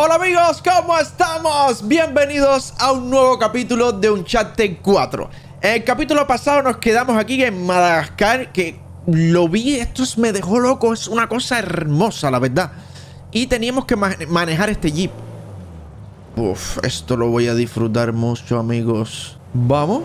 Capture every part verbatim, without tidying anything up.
Hola amigos, ¿cómo estamos? Bienvenidos a un nuevo capítulo de Uncharted cuatro. En el capítulo pasado nos quedamos aquí en Madagascar, que lo vi, esto me dejó loco, es una cosa hermosa, la verdad. Y teníamos que ma manejar este jeep. Uf, esto lo voy a disfrutar mucho, amigos. ¿Vamos?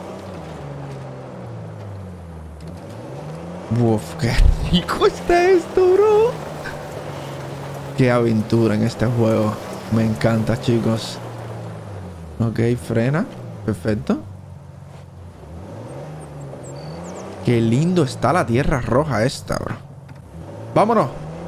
Uf, qué rico está esto, bro. Qué aventura en este juego. Me encanta, chicos. Ok, frena. Perfecto. Qué lindo está la tierra roja esta, bro. Vámonos.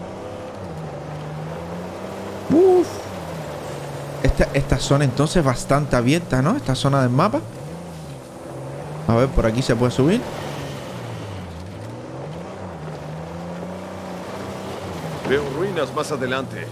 Uf. Esta, esta zona entonces bastante abierta, ¿no? Esta zona del mapa. A ver, por aquí se puede subir. Veo ruinas más adelante.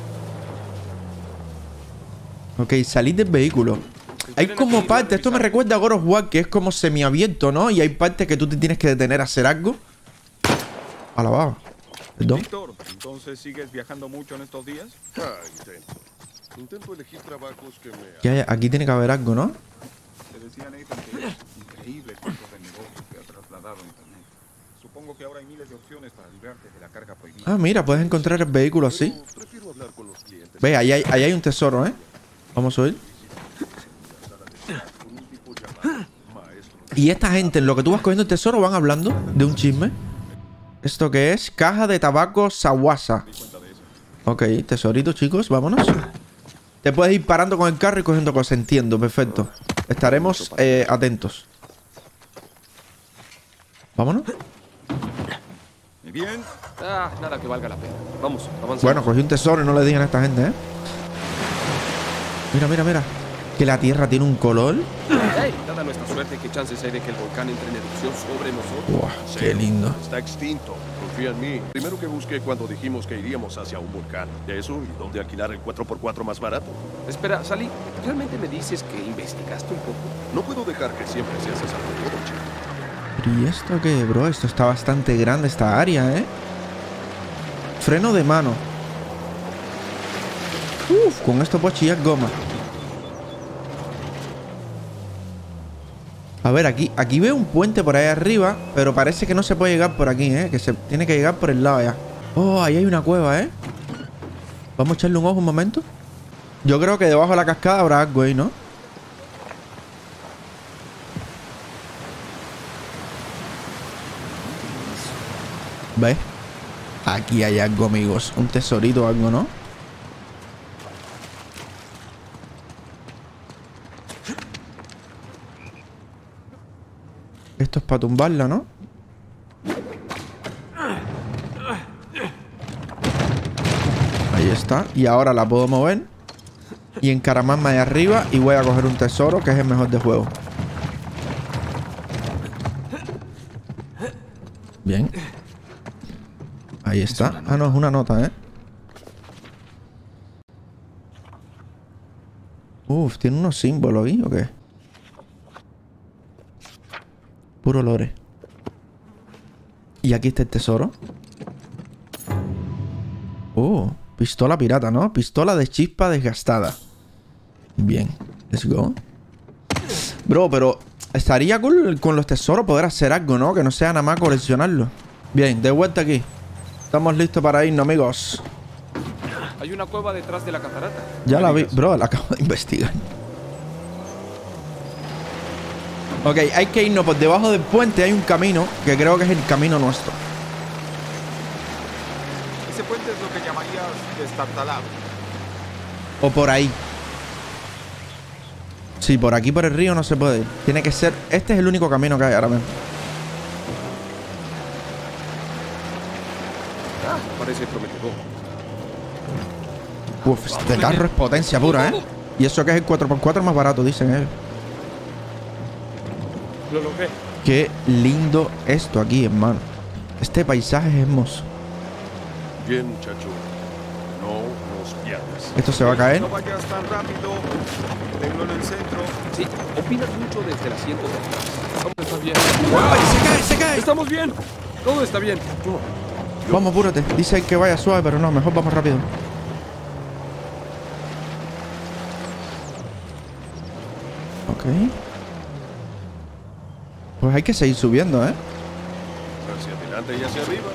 Ok, salid del vehículo. Hay como partes, esto me recuerda a God of War, que es como semiabierto, ¿no? Y hay partes que tú te tienes que detener a hacer algo. Alabado. Perdón. Víctor, ¿entonces sigues viajando mucho en estos días? Ah, intento. Intento elegir trabajos que me... Ya, ya, aquí tiene que haber algo, ¿no? Te decía Nathan que es increíble cuánto de negocio que ha trasladado a internet. Supongo que ahora hay miles de opciones para librarte de la carga prohibida. Ah, mira, puedes encontrar el vehículo así. Pero prefiero hablar con los clientes. Ve, ahí hay, ahí hay un tesoro, ¿eh? Vamos a subir. Y esta gente, en lo que tú vas cogiendo el tesoro, van hablando de un chisme. ¿Esto qué es? Caja de tabaco Sawasa. Ok, tesorito, chicos, vámonos. Te puedes ir parando con el carro y cogiendo cosas, entiendo, perfecto. Estaremos eh, atentos. Vámonos. Bien. Ah, nada que valga la pena. Vamos, avanzamos. Bueno, cogí un tesoro y no le digan a esta gente, ¿eh? Mira, mira, mira. Que la tierra tiene un color. Hey, dada nuestra suerte, ¿qué chances hay de que el volcán entre en erupción sobre nosotros? Buah, qué lindo. Está extinto. Confía en mí. Primero que busqué cuando dijimos que iríamos hacia un volcán. Eso y dónde alquilar el cuatro por cuatro más barato. Espera, Sally, ¿realmente me dices que investigaste un poco? No puedo dejar que siempre seas esa todo, chico. ¿Y esto qué, bro? Esto está bastante grande, esta área, ¿eh? Freno de mano. Uf, con esto puedo chillar goma. A ver, aquí, aquí veo un puente por ahí arriba, pero parece que no se puede llegar por aquí, ¿eh? Que se tiene que llegar por el lado allá. Oh, ahí hay una cueva, ¿eh? Vamos a echarle un ojo un momento. Yo creo que debajo de la cascada habrá algo ahí, ¿no? ¿Ves? Aquí hay algo, amigos. Un tesorito o algo, ¿no? Esto es para tumbarla, ¿no? Ahí está. Y ahora la puedo mover y encaramarme ahí arriba y voy a coger un tesoro, que es el mejor de juego. Bien. Ahí está. Ah, no, es una nota, ¿eh? Uf, ¿tiene unos símbolos ahí o qué? Puro lore. Y aquí está el tesoro. Oh, pistola pirata, ¿no? Pistola de chispa desgastada. Bien, let's go. Bro, pero estaría cool con los tesoros poder hacer algo, ¿no? Que no sea nada más coleccionarlo. Bien, de vuelta aquí. Estamos listos para irnos, amigos. Hay una cueva detrás de la catarata. Ya la vi, bro, la acabo de investigar. Ok, hay que irnos por debajo del puente. Hay un camino que creo que es el camino nuestro. Ese puente es lo que llamarías destartalado. O por ahí. Sí, por aquí por el río no se puede ir. Tiene que ser... Este es el único camino que hay ahora mismo. Ah, parece prometedor. Uf, este carro es potencia pura, ¿eh? Y eso que es el cuatro por cuatro más barato, dicen ellos. Lo logré. Qué lindo esto aquí, hermano. Este paisaje es hermoso. Bien, muchacho. No nos pierdas. Esto se va a caer. No vayas tan rápido. Tenlo en el centro. Sí, opinas mucho desde el asiento de atrás. Todo está bien. ¡Ay, se cae, se cae! Estamos bien. Todo está bien. Yo, Vamos, apúrate. Dice que vaya suave, pero no, mejor vamos rápido. Ok. Pues hay que seguir subiendo, ¿eh? Hacia adelante y hacia arriba.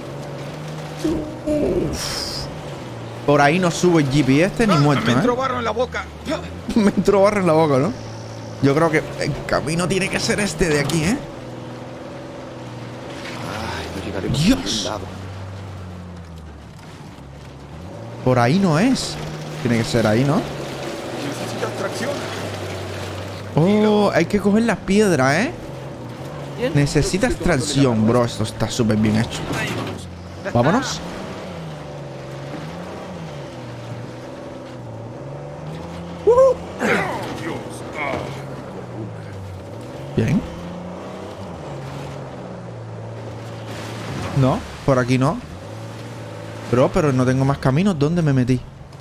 Uf. Por ahí no sube el Jeep y este ni ¡Ah! muerto, Me entró ¿eh? barro en la boca. Me entró barro en la boca, ¿no? Yo creo que el camino tiene que ser este de aquí, ¿eh? Ay, no llegaremos Dios. a ningún lado. Por ahí no es. Tiene que ser ahí, ¿no? Necesitas tracción. Oh, hay que coger las piedras, ¿eh? Bien. Necesitas Estoy tomando tracción, mi bro. Esto está súper bien hecho. Ahí vamos. Vámonos. Bien. No, por aquí no. Bro, pero no tengo más caminos. ¿Dónde me metí?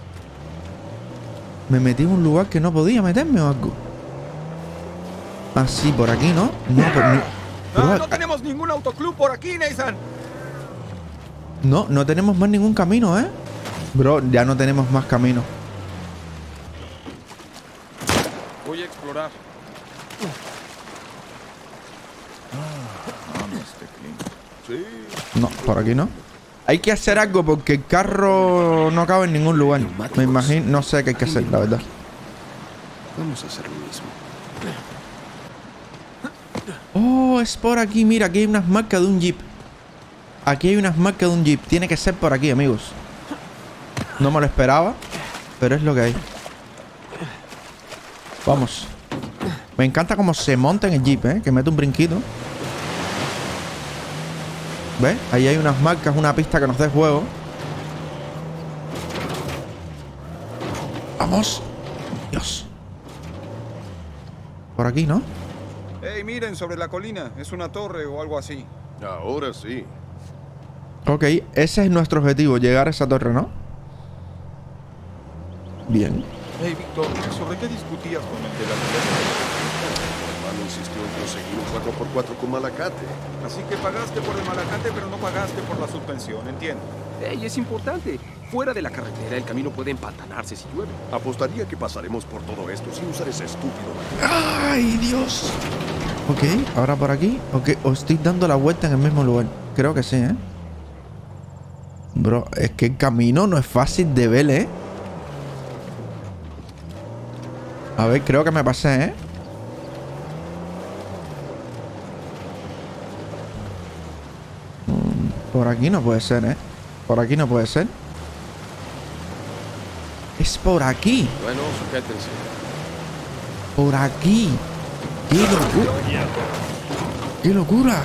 Me metí en un lugar que no podía meterme o algo. Ah, sí, por aquí, ¿no? No, pero no. Bro, Ah, no tenemos ningún autoclub por aquí, Nathan. no, no tenemos más ningún camino, ¿eh? Bro, ya no tenemos más camino. Voy a explorar. Sí. No, por aquí no. Hay que hacer algo porque el carro no cabe en ningún lugar. Me imagino, no sé qué hay que hacer, la verdad. Vamos a hacer lo mismo. Oh, es por aquí. Mira, aquí hay unas marcas de un jeep. Aquí hay unas marcas de un jeep. Tiene que ser por aquí, amigos. No me lo esperaba, pero es lo que hay. Vamos. Me encanta cómo se monta en el jeep, ¿eh? Que mete un brinquito. ¿Ves? Ahí hay unas marcas, una pista que nos dé juego. ¡Vamos! Dios. Por aquí, ¿no? Hey, miren, sobre la colina. Es una torre o algo así. Ahora sí. Ok, ese es nuestro objetivo, llegar a esa torre, ¿no? Bien. Hey, Víctor, ¿sobre qué discutías con el de la universidad? Mi hermano insistió en conseguir un cuatro por cuatro con Malacate. Así que pagaste por el Malacate, pero no pagaste por la suspensión, entiendo. Ey, es importante. Fuera de la carretera el camino puede empantanarse si llueve. Apostaría que pasaremos por todo esto sin usar ese estúpido. ¡Ay, Dios! Ok, ahora por aquí. Ok, os estoy dando la vuelta en el mismo lugar. Creo que sí, ¿eh? Bro, es que el camino no es fácil de ver, ¿eh? A ver, creo que me pasé, ¿eh? Mm, Por aquí no puede ser, ¿eh? Por aquí no puede ser. Es por aquí. Bueno, sujétense. Por aquí. ¡Qué locura! ¡Qué locura!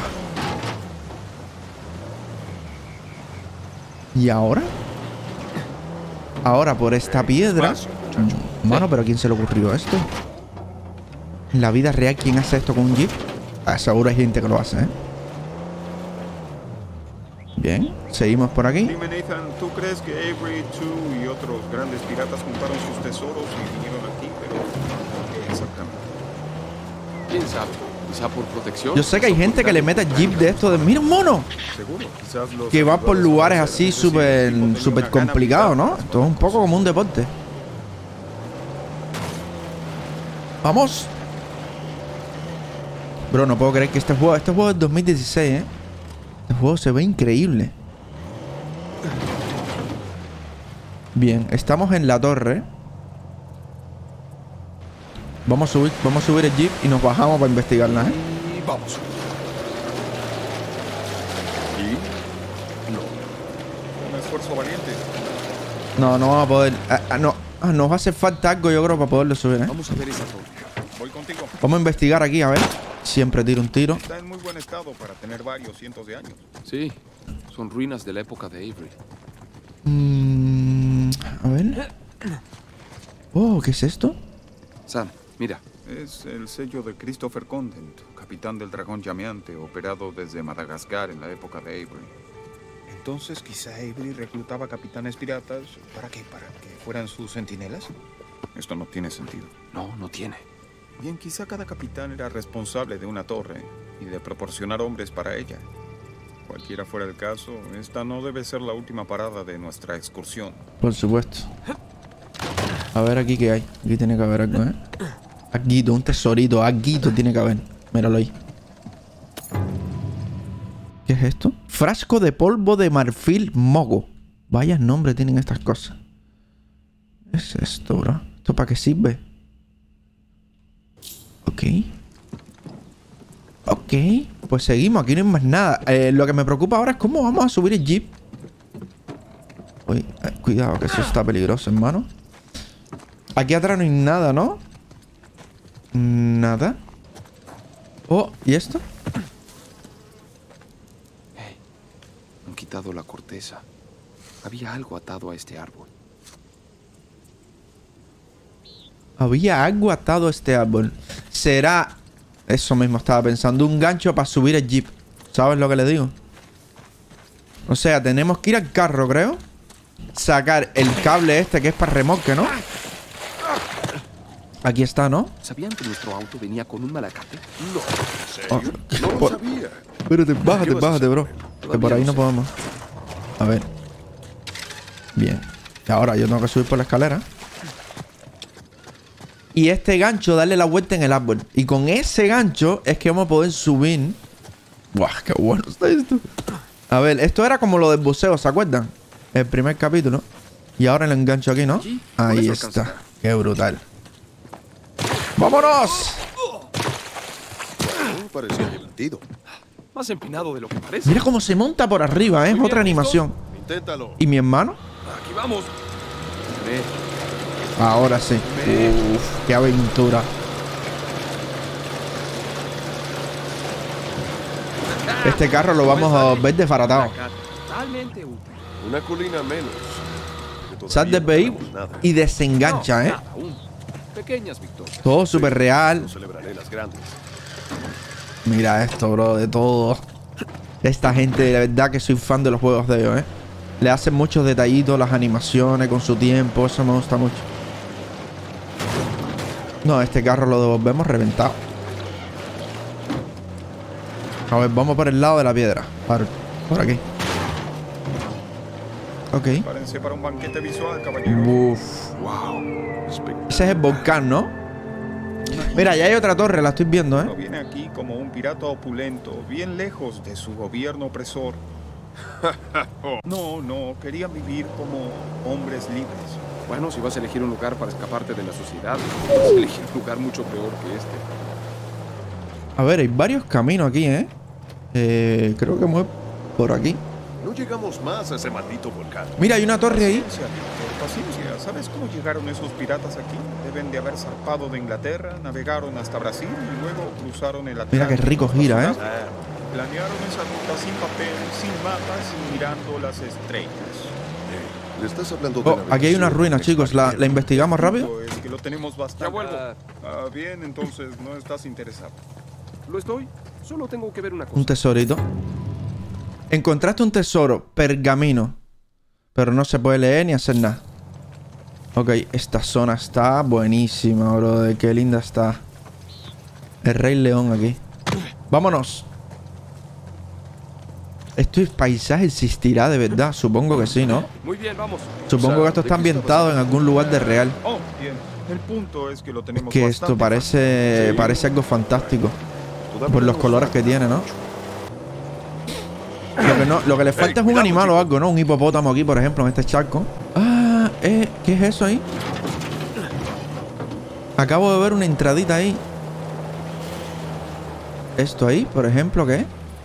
¿Y ahora? Ahora por esta piedra. Mano, pero ¿a quién se le ocurrió esto? En la vida real, ¿quién hace esto con un jeep? Ah, seguro hay gente que lo hace, ¿eh? Bien, seguimos por aquí. Dime, Nathan, ¿tú crees que Avery, tú y otros grandes piratas juntaron sus tesoros y vinieron aquí? Pero ¿por qué exactamente? ¿Quién sabe? Quizá por protección. Yo sé que hay gente que le mete jeep de esto de... ¡Mira un mono! Seguro, quizás los Que va por ayudadores lugares franceses así decían súper que el tipo tenía súper una gana complicados, ¿no? militar. Esto es un poco como un deporte. ¡Vamos! Bro, no puedo creer que este juego... Este juego es dos mil dieciséis, ¿eh? Este juego se ve increíble. Bien, estamos en la torre. Vamos a subir, vamos a subir el jeep y nos bajamos para investigarla, ¿eh? Y vamos. Y no. Un esfuerzo valiente. No, no vamos a poder... ah, ah, no, ah, nos va a hacer falta algo, yo creo, para poderlo subir, ¿eh? Vamos a ver esa torre. Voy contigo. Vamos a investigar aquí, a ver. Siempre tiro un tiro. Está en muy buen estado para tener varios cientos de años. Sí, son ruinas de la época de Avery. Mm, a ver. Oh, ¿qué es esto? Sam, mira. Es el sello de Christopher Condent, capitán del dragón llameante, operado desde Madagascar en la época de Avery. Entonces, quizá Avery reclutaba capitanes piratas. ¿Para qué? ¿Para que fueran sus centinelas? Esto no tiene sentido. No, no tiene. Bien, quizá cada capitán era responsable de una torre y de proporcionar hombres para ella. Cualquiera fuera el caso, esta no debe ser la última parada de nuestra excursión. Por supuesto. A ver aquí qué hay. Aquí tiene que haber algo, ¿eh? Aguito, un tesorito. Aguito tiene que haber. Míralo ahí. ¿Qué es esto? Frasco de polvo de marfil mogo. Vaya nombre tienen estas cosas. ¿Qué es esto, bro? ¿Esto para qué sirve? Ok. Ok. Pues seguimos. Aquí no hay más nada. Eh, lo que me preocupa ahora es cómo vamos a subir el jeep. Uy, eh, cuidado, que eso está peligroso, hermano. Aquí atrás no hay nada, ¿no? Nada. Oh, ¿y esto? Hey, han quitado la corteza. Había algo atado a este árbol. Había algo atado a este árbol. Será... Eso mismo estaba pensando. Un gancho para subir el jeep. ¿Sabes lo que le digo? O sea, tenemos que ir al carro, creo. Sacar el cable este que es para remolque, ¿no? Aquí está, ¿no? ¿Sabían que nuestro auto venía con un malacate? No, ¿en serio? Oh, No lo por- sabía. Espérate, bájate, ¿Qué vas a bájate, hacer bro. con él? Que Todavía por ahí no no sé. podemos. A ver. Bien. Y ahora yo tengo que subir por la escalera. Y este gancho, darle la vuelta en el árbol. Y con ese gancho es que vamos a poder subir. Buah, qué bueno está esto. A ver, esto era como lo del buceo, ¿se acuerdan? El primer capítulo. Y ahora el engancho aquí, ¿no? Sí, con Ahí eso está. alcanzará. Qué brutal. ¡Vámonos! Bueno, parecía divertido. Más empinado de lo que parece. Mira cómo se monta por arriba, ¿eh? Es Muy otra bien, ¿listo? animación. Inténtalo. ¿Y mi hermano? Aquí vamos. Ve, Ahora sí. Uf, qué aventura. Este carro lo vamos a ver desbaratado. malacate. Totalmente útil. Una colina menos. Que Sal todavía del no vehículo tenemos nada. y desengancha, No, ¿eh? nada aún. Pequeñas victorias. Todo súper real. No celebraré las grandes. Mira esto, bro, de todo. Esta gente, de verdad que soy fan de los juegos de ellos, ¿eh? Le hacen muchos detallitos, las animaciones con su tiempo. Eso me gusta mucho. No, este carro lo devolvemos reventado. A ver, vamos por el lado de la piedra. Por, por aquí. Ok. Prepárense para un banquete visual, caballero. Uf. Wow. Espectacular. Ese es el volcán, ¿no? Mira, ya hay otra torre, la estoy viendo, Uno ¿eh? viene aquí como un pirata opulento, bien lejos de su gobierno opresor. No, no, querían vivir como hombres libres. Bueno, si vas a elegir un lugar para escaparte de la sociedad, vas a elegir un lugar mucho peor que este. A ver, hay varios caminos aquí, ¿eh? Eh, creo que mueve por aquí. No llegamos más a ese maldito volcán. Mira, hay una torre ahí. Paciencia, Víctor, paciencia. ¿Sabes cómo llegaron esos piratas aquí? Deben de haber zarpado de Inglaterra, navegaron hasta Brasil y luego cruzaron el Atlántico. Mira qué rico gira, ¿eh? Ah, Planearon esa ruta sin papel, sin mapas y mirando las estrellas. eh, ¿le estás hablando de Oh, aquí hay una navegación ruina, chicos. ¿La, la investigamos rápido? Pues que lo tenemos bastante. Ya vuelvo. Ah, bien, entonces no estás interesado. Lo estoy. Solo tengo que ver una cosa. Un tesorito. Encontraste un tesoro, pergamino. Pero no se puede leer ni hacer nada. Ok, esta zona está buenísima, bro. Qué linda está. El Rey León aquí. Vámonos. ¿Este paisaje existirá de verdad? Supongo que sí, ¿no? Muy bien, vamos. Supongo que esto está ambientado en algún lugar de real. Oh, bien. El punto es que lo tenemos Que bastante esto parece, fácil. parece algo fantástico. Todavía Por los nos colores falta que tiene, ¿no? mucho. Lo que, no, lo que le falta Ey, es un cuidado, animal o chicos. algo, ¿no? Un hipopótamo aquí, por ejemplo, en este charco. Ah, eh, ¿qué es eso ahí? Acabo de ver una entradita ahí. Esto ahí, por ejemplo, ¿qué es?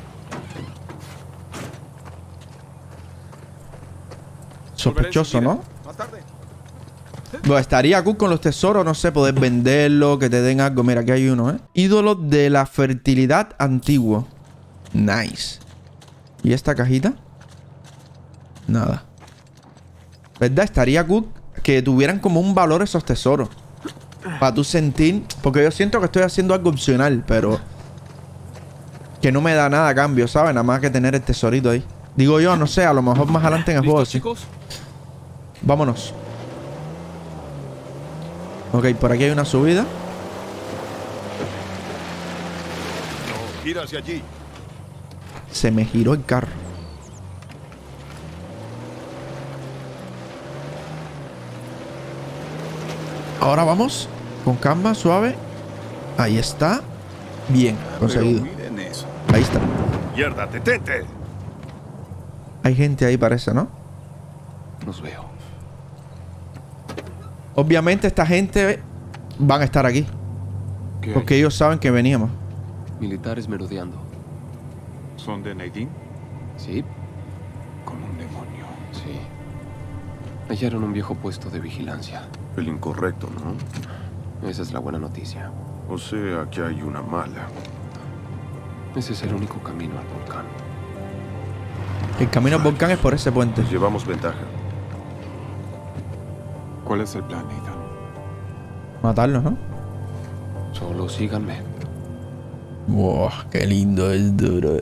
Sospechoso, ¿no? Más tarde. Bueno, estaría cool con los tesoros, no sé, poder venderlo, que te den algo. Mira, aquí hay uno, ¿eh? Ídolo de la fertilidad antiguo. Nice. ¿Y esta cajita? Nada. ¿Verdad? Estaría cool que tuvieran como un valor esos tesoros. Para tú sentir... Porque yo siento que estoy haciendo algo opcional, pero... Que no me da nada a cambio, ¿sabes? Nada más que tener el tesorito ahí. Digo yo, no sé, a lo mejor más adelante en el juego, ¿Listos, sí. chicos? Vámonos. Ok, por aquí hay una subida. No, gira hacia allí. Se me giró el carro. Ahora vamos. Con calma, suave. Ahí está. Bien, conseguido. Pero miren eso. Ahí está. ¡Mierda, detente! Hay gente ahí, parece, ¿no? Los veo. Obviamente esta gente van a estar aquí. ¿Qué hay? Porque ellos saben que veníamos. Militares merodeando. ¿Son de Nadine? ¿Sí? Como un demonio. Sí. Hallaron un viejo puesto de vigilancia. El incorrecto, ¿no? Esa es la buena noticia. O sea, que hay una mala. Ese es el único camino al volcán. El camino al volcán es por ese puente. Pues llevamos ventaja. ¿Cuál es el plan, Nathan? Matarlos, ¿no? Solo síganme. Wow, qué lindo es duro.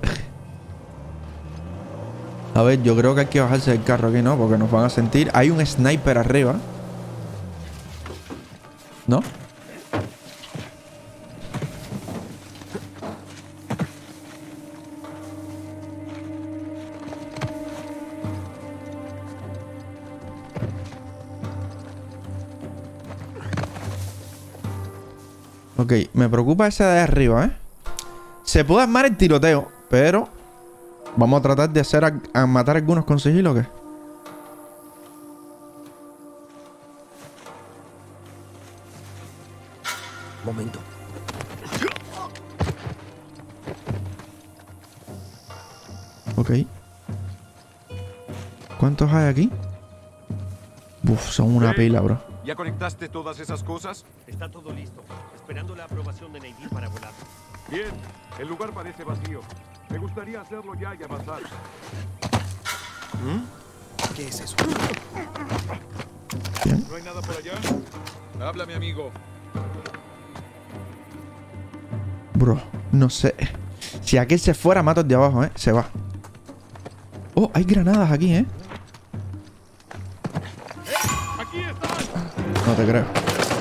A ver, yo creo que hay que bajarse del carro aquí, ¿no? Porque nos van a sentir. Hay un sniper arriba. ¿No? Ok, me preocupa ese de arriba, ¿eh? Se puede armar el tiroteo, pero vamos a tratar de hacer a, a matar algunos con sigilo, ¿o qué? Momento. Ok. ¿Cuántos hay aquí? Uf, son una pila, bro. ¿Ya conectaste todas esas cosas? Está todo listo. Esperando la aprobación de Nadine para volar. Bien, el lugar parece vacío. Me gustaría hacerlo ya y avanzar. ¿Qué es eso? Bien. ¿No hay nada por allá? Habla, mi amigo. Bro, no sé. Si aquel se fuera, mato el de abajo, ¿eh? Se va. Oh, hay granadas aquí, ¿eh? ¡Aquí están! No te creo.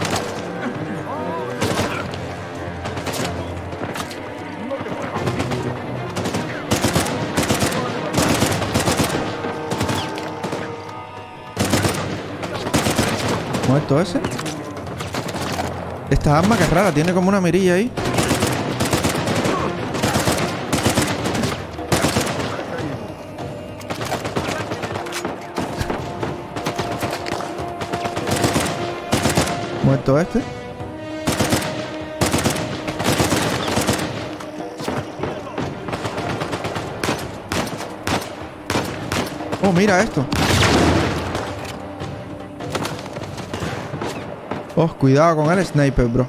¿Muerto ese? Esta arma que es rara, tiene como una mirilla ahí. Muerto este. Oh, mira esto. Oh, cuidado con el sniper, bro.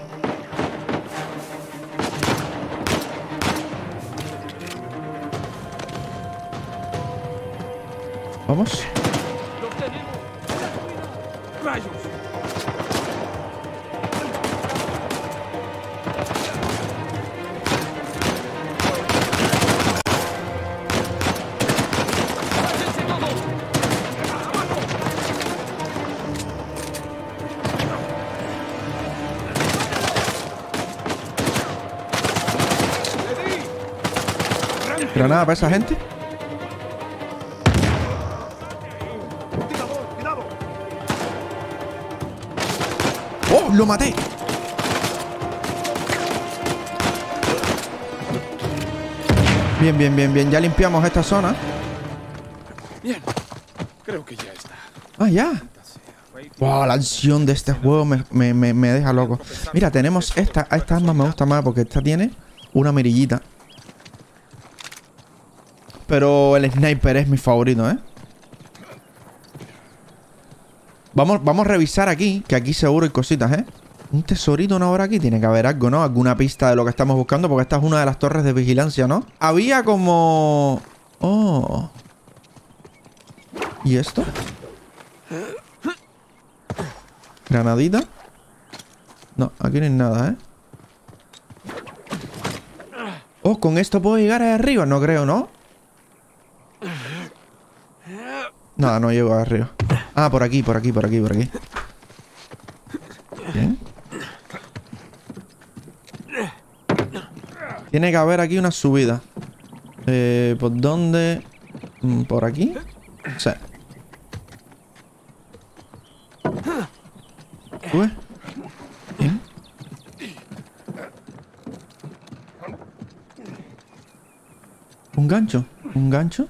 Vamos. ¡Rayos! Granada para esa gente. ¡Oh! ¡Lo maté! Bien, bien, bien, bien. Ya limpiamos esta zona. Bien. Creo que ya está. Ah, ya. Wow, la acción de este juego me, me, me, me deja loco. Mira, tenemos esta. Esta arma me gusta más porque esta tiene una mirillita. Pero el sniper es mi favorito, ¿eh? Vamos, vamos a revisar aquí, que aquí seguro hay cositas, ¿eh? Un tesorito, ¿no? Ahora aquí tiene que haber algo, ¿no? Alguna pista de lo que estamos buscando, porque esta es una de las torres de vigilancia, ¿no? Había como... Oh. ¿Y esto? Granadita. No, aquí no hay nada, ¿eh? Oh, ¿con esto puedo llegar ahí arriba? No creo, ¿no? Nada, no llego arriba. Ah, por aquí, por aquí, por aquí, por aquí. Bien. Tiene que haber aquí una subida. Eh, ¿por dónde? ¿Por aquí? Sí. Sube. Bien. ¿Un gancho? ¿Un gancho?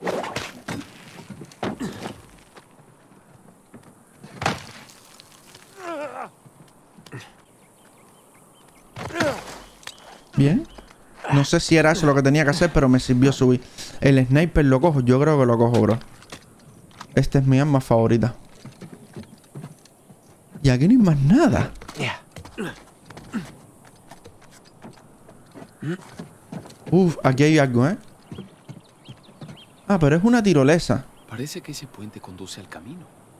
Bien. No sé si era eso lo que tenía que hacer, pero me sirvió subir. El sniper lo cojo. Yo creo que lo cojo, bro. Esta es mi arma favorita. Y aquí no hay más nada. Uf, aquí hay algo, ¿eh? Ah, pero es una tirolesa. Parece que ese puente conduce al camino.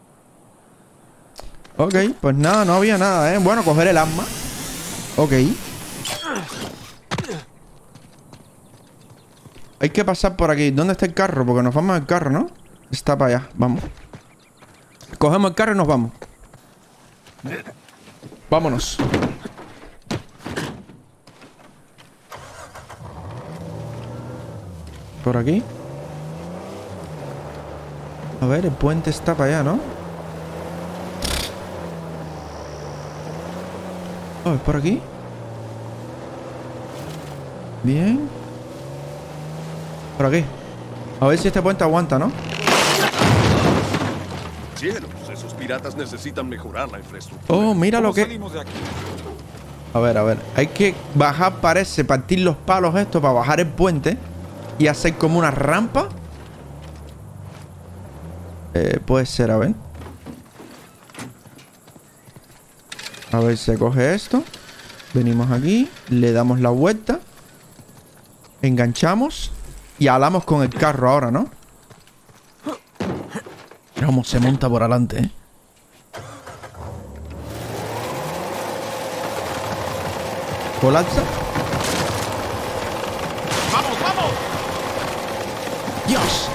Ok, pues nada, no había nada, ¿eh? Bueno, coger el arma. Ok. Hay que pasar por aquí. ¿Dónde está el carro? Porque nos vamos al carro, ¿no? Está para allá, vamos. Cogemos el carro y nos vamos. Vámonos. Por aquí. A ver, el puente está para allá, ¿no? Oh, ¿es por aquí? Bien. Por aquí. A ver si este puente aguanta, ¿no? Cielos, esos piratas necesitan mejorar la infraestructura. Oh, mira lo que... salimos de aquí? A ver, a ver. Hay que bajar, parece, partir los palos estos para bajar el puente y hacer como una rampa. Eh, puede ser, a ver. A ver, se coge esto. Venimos aquí, le damos la vuelta. Enganchamos y alamos con el carro ahora, ¿no? Mira cómo se monta por adelante, ¿eh? Colapsa. ¡Vamos, vamos! ¡Dios!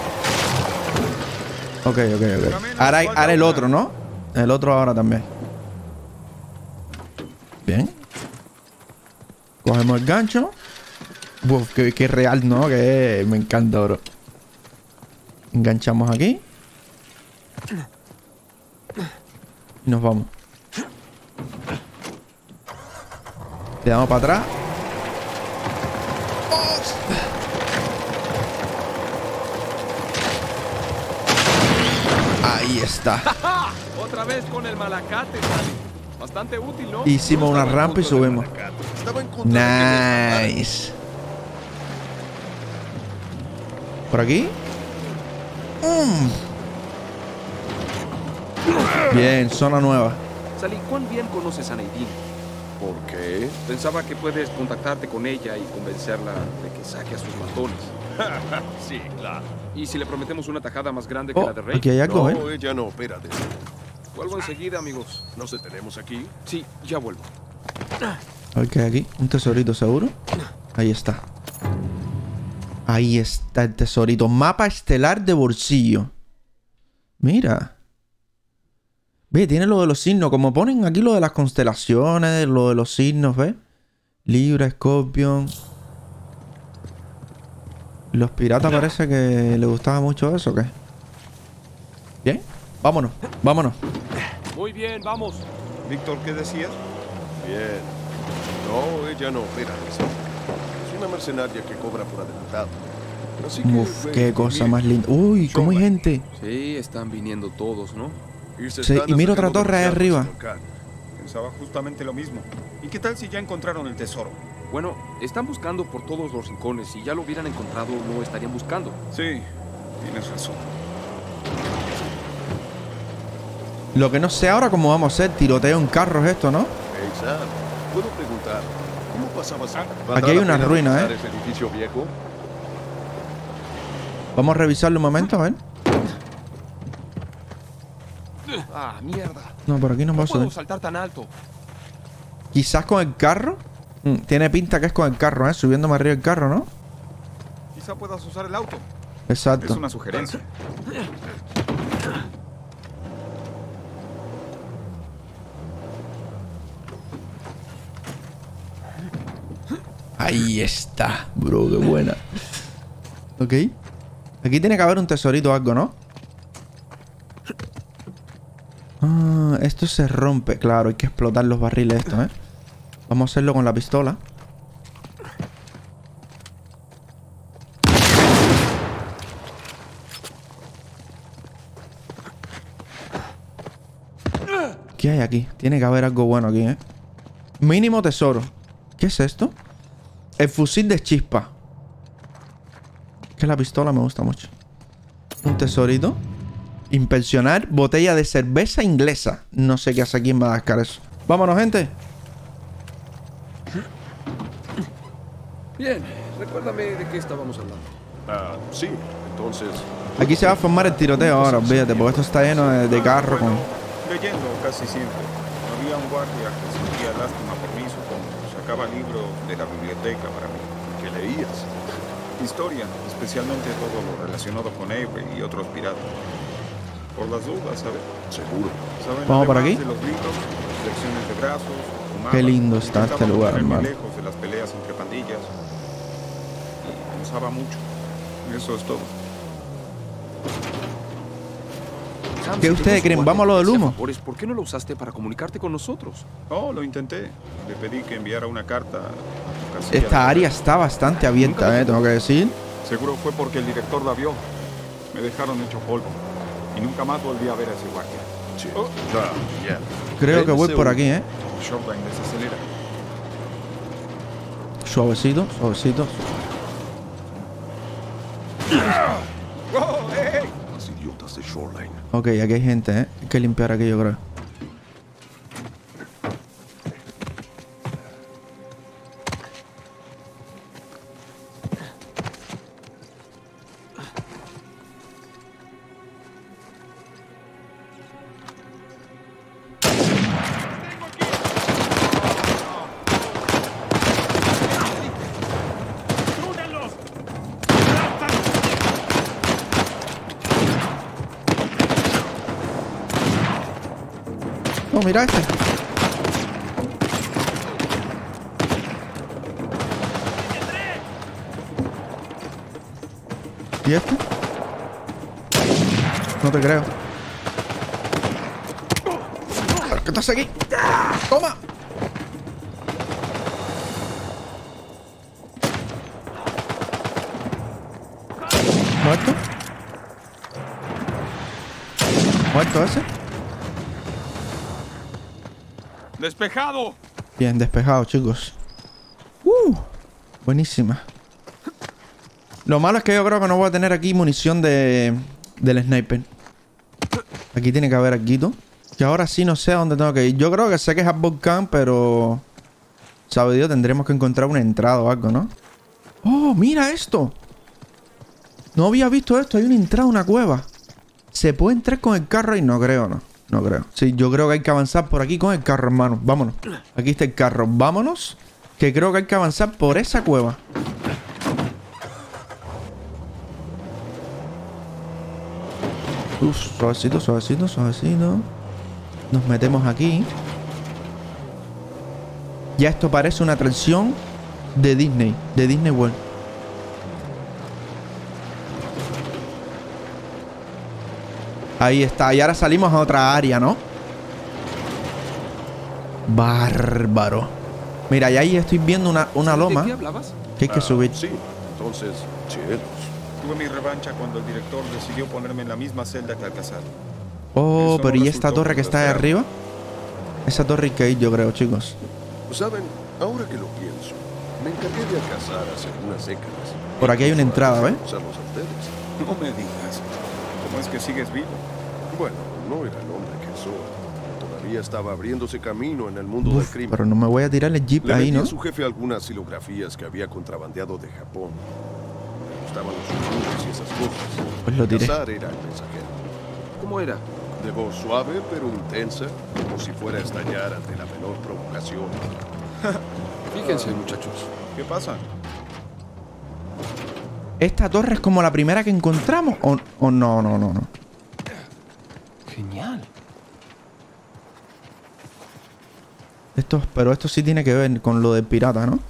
Ok, ok, ok. Ahora, hay- ahora el otro, ¿no? El otro ahora también. Bien. Cogemos el gancho. Uf, qué, qué real, ¿no? Que me encanta, bro. Enganchamos aquí. Y nos vamos. Le damos para atrás. Ahí está. Otra vez con el malacate, Sally. Bastante útil, ¿no? Hicimos una Estaba en rampa y contra del subimos. Malacato. Estaba en contra de que me escaparan. Nice. ¿Por aquí? Mm. Bien, zona nueva. Sally, ¿cuán bien conoces a Nadine? ¿Por qué? Pensaba que puedes contactarte con ella y convencerla de que saque a sus matones. Sí, claro. ¿Y si le prometemos una tajada más grande que Oh, la de Rey? aquí hay algo, ¿eh? No, ella no, espérate. Vuelvo enseguida, amigos. ¿Nos detenemos aquí? Sí, ya vuelvo. A ver qué hay aquí. Un tesorito seguro. Ahí está. Ahí está el tesorito. Mapa estelar de bolsillo. Mira. Ve, tiene lo de los signos. Como ponen aquí lo de las constelaciones, lo de los signos, ¿ves? Libra, Scorpion. Los piratas parece que les gustaba mucho eso, ¿o qué? Bien. Vámonos. Vámonos. Muy bien, vamos. Víctor, ¿qué decías? Bien. No, ella no, espérate. Es una mercenaria que cobra por adelantado. Así que, Uf, ven, qué cosa mira, más linda. Uy, cómo hay gente. Sí, están viniendo todos, ¿no? y se Sí, están y mira otra acercando torre ahí demasiado a arriba. ese volcán. Pensaba justamente lo mismo. ¿Y qué tal si ya encontraron el tesoro? Bueno, están buscando por todos los rincones. Si ya lo hubieran encontrado, no estarían buscando. Sí, tienes razón. Lo que no sé ahora cómo vamos a hacer. Tiroteo en carros esto, ¿no? Hey, Sam, ¿puedo preguntar cómo pasabas? Aquí hay una ruina, ¿eh? Ese edificio viejo. Vamos a revisarlo un momento, a ver. Ah, mierda. No, por aquí no No vamos a puedo subir. saltar tan alto. Quizás con el carro. Mm, tiene pinta que es con el carro, ¿eh? Subiéndome arriba el carro, ¿no? Quizá puedas usar el auto. Exacto. Es una sugerencia. Ahí está, bro, qué buena. Ok. Aquí tiene que haber un tesorito o algo, ¿no? Ah, esto se rompe. Claro, hay que explotar los barriles estos, ¿eh? Vamos a hacerlo con la pistola. ¿Qué hay aquí? Tiene que haber algo bueno aquí, ¿eh? Mínimo tesoro. ¿Qué es esto? El fusil de chispa. Que la pistola me gusta mucho. Un tesorito. Inspeccionar botella de cerveza inglesa. No sé qué hace aquí en Madagascar eso. Vámonos, gente. Bien, recuérdame de qué estábamos hablando. Ah, sí, entonces... Aquí se va a formar el tiroteo ahora, olvídate, porque esto está lleno de, de carro con... Leyendo casi siempre. Había un guardia que sentía lástima por mí, supongo. Sacaba libros de la biblioteca para mí. ¿Qué leías? Historia, especialmente todo lo relacionado con Avery y otros piratas. Por las dudas, ¿sabes? Seguro. ¿Saben? Vamos por Además aquí. de los libros, lecciones de brazos, fumaban, Qué lindo está este intentaba lugar, mantenerme hermano. lejos de las peleas entre pandillas. Y usaba mucho. Eso es todo. Sam, ¿Qué si ustedes tenías creen? un ¿Vamos a lo guardia del que te hacía humo? favores, ¿por qué no lo usaste para comunicarte con nosotros? Oh, lo intenté. Le pedí que enviara una carta a tu casilla. Esta área está bastante abierta, eh, tengo que decir. Seguro fue porque el director la vio. Me dejaron hecho polvo. Y nunca más volví a ver a ese guardia. Sí. Oh. Ah, ya. Creo que voy Ese por humo. aquí, eh. Shoreline desacelera. Suavecito, suavecito. ¡Oh, hey! Los idiotas de Shoreline. Ok, aquí hay gente, eh. Hay que limpiar aquí, yo creo. ¡Ayúdenlos! Oh, mira este. ¿Y este? No te creo. ¿Qué estás aquí? ¡Toma! ¿Muerto? ¿Muerto ese? ¡Despejado! Bien, despejado, chicos. Uh, buenísima. Lo malo es que yo creo que no voy a tener aquí munición de del sniper. Aquí tiene que haber algo. Que ahora sí no sé a dónde tengo que ir. Yo creo que sé que es a volcán, pero... sabe Dios, tendremos que encontrar una entrada o algo, ¿no? ¡Oh, mira esto! No había visto esto. Hay una entrada, una cueva. ¿Se puede entrar con el carro? Y no creo, no. No creo. Sí, yo creo que hay que avanzar por aquí con el carro, hermano. Vámonos. Aquí está el carro. Vámonos. Que creo que hay que avanzar por esa cueva. Uf, suavecito, suavecito, suavecito. Nos metemos aquí. Ya esto parece una atracción de Disney. De Disney World. Ahí está. Y ahora salimos a otra área, ¿no? Bárbaro. Mira, y ahí estoy viendo una, una loma ¿De qué hablabas? que hay que Ah, subir. Sí, entonces, cielos. Tuve mi revancha cuando el director decidió ponerme en la misma celda que Alcazar. Oh, Eso pero no ¿y esta resultó torre que como está ahí esperaba. arriba? Esa torre hay que ir, yo creo, chicos. Saben, ahora que lo pienso, me encargué de Alcazar hace unas décadas. Por aquí hay una entrada, ¿ves? Usarlos a ustedes. No me digas. ¿Cómo es que sigues vivo? Bueno, no era el hombre que soy. Todavía estaba abriéndose camino en el mundo del Uf, crimen. pero no me voy a tirar el jeep Le ahí, vendí ¿no? a su jefe algunas silografías que había contrabandeado de Japón. Me gustaban los susurros y esas cosas. Pues lo tiré. Alcazar era el mensajero. ¿Cómo era? De voz suave, pero intensa, como si fuera a estallar ante la menor provocación. Fíjense, muchachos. ¿Qué pasa? ¿Esta torre es como la primera que encontramos? ¿O, o no, no, no, no? Genial. Esto, pero esto sí tiene que ver con lo del pirata, ¿no?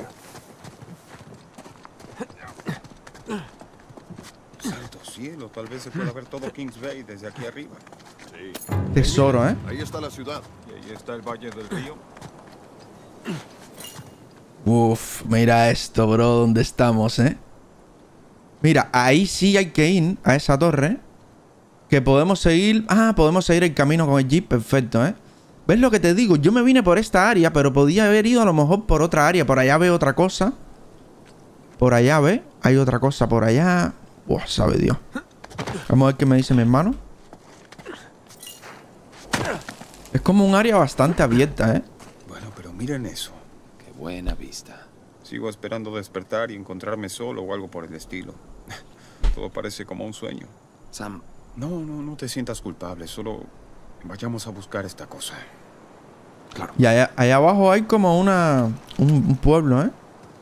Santo cielo, tal vez se pueda ver todo Kings Bay desde aquí arriba. Sí. Tesoro, ¿eh? Ahí está la ciudad. Y ahí está el Valle del Río. Uf, mira esto, bro, ¿dónde estamos, eh? Mira, ahí sí hay que ir a esa torre. Que podemos seguir... Ah, podemos seguir el camino con el jeep, perfecto, ¿eh? ¿Ves lo que te digo? Yo me vine por esta área, pero podía haber ido a lo mejor por otra área. Por allá veo otra cosa. Por allá, ¿ves? Hay otra cosa por allá. Buah, sabe Dios. Vamos a ver qué me dice mi hermano. Es como un área bastante abierta, ¿eh? Bueno, pero miren eso. Qué buena vista. Sigo esperando despertar y encontrarme solo o algo por el estilo. Todo parece como un sueño. Sam, No, no, no te sientas culpable. Solo vayamos a buscar esta cosa. claro. Y allá, allá abajo hay como una... Un, un pueblo, ¿eh?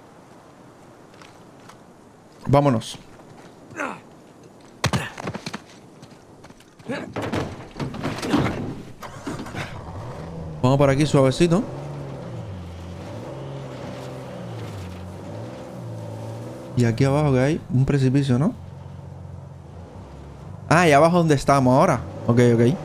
Vámonos. Vamos por aquí suavecito. Y aquí abajo que hay un precipicio, ¿no? Ah, ahí abajo donde estamos ahora. Ok, ok.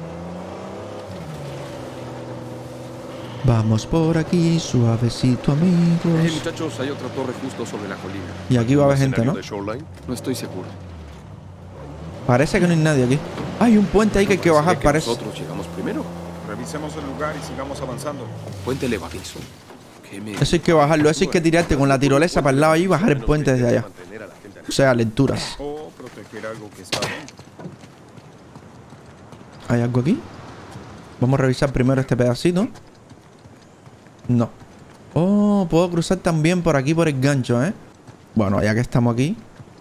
Vamos por aquí, suavecito, Hey, amigos. muchachos, hay otra torre justo sobre la colina. Y aquí va a haber gente, ¿no? ¿De Shoreline? No estoy seguro. Parece que no hay nadie aquí. Hay un puente ahí que hay que bajar, ¿Sería que parece. nosotros llegamos primero? Revisemos el lugar y sigamos avanzando. Puente levadizo. ¿Qué me... Eso hay que bajarlo, eso hay que tirarte con la tirolesa para el lado ahí y bajar el puente desde allá. Mantener a la gente O sea, lecturas. O proteger algo que está dentro. ¿Hay algo aquí? Vamos a revisar primero este pedacito. No. Oh, puedo cruzar también por aquí por el gancho, ¿eh? Bueno, ya que estamos aquí.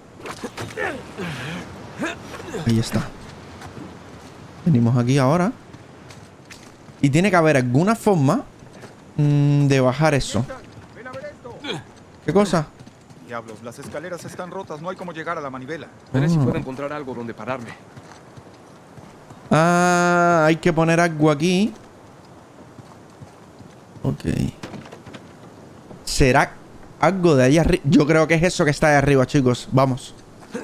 Ahí está. Venimos aquí ahora. Y tiene que haber alguna forma mmm, de bajar eso. ¡Ven a ver esto! ¿Qué cosa? Diablos, las escaleras están rotas. No hay cómo llegar a la manivela. Veré si Ah. puedo encontrar algo donde pararme. Ah, hay que poner algo aquí. Ok. ¿Será algo de ahí arriba? Yo creo que es eso que está ahí arriba, chicos. Vamos.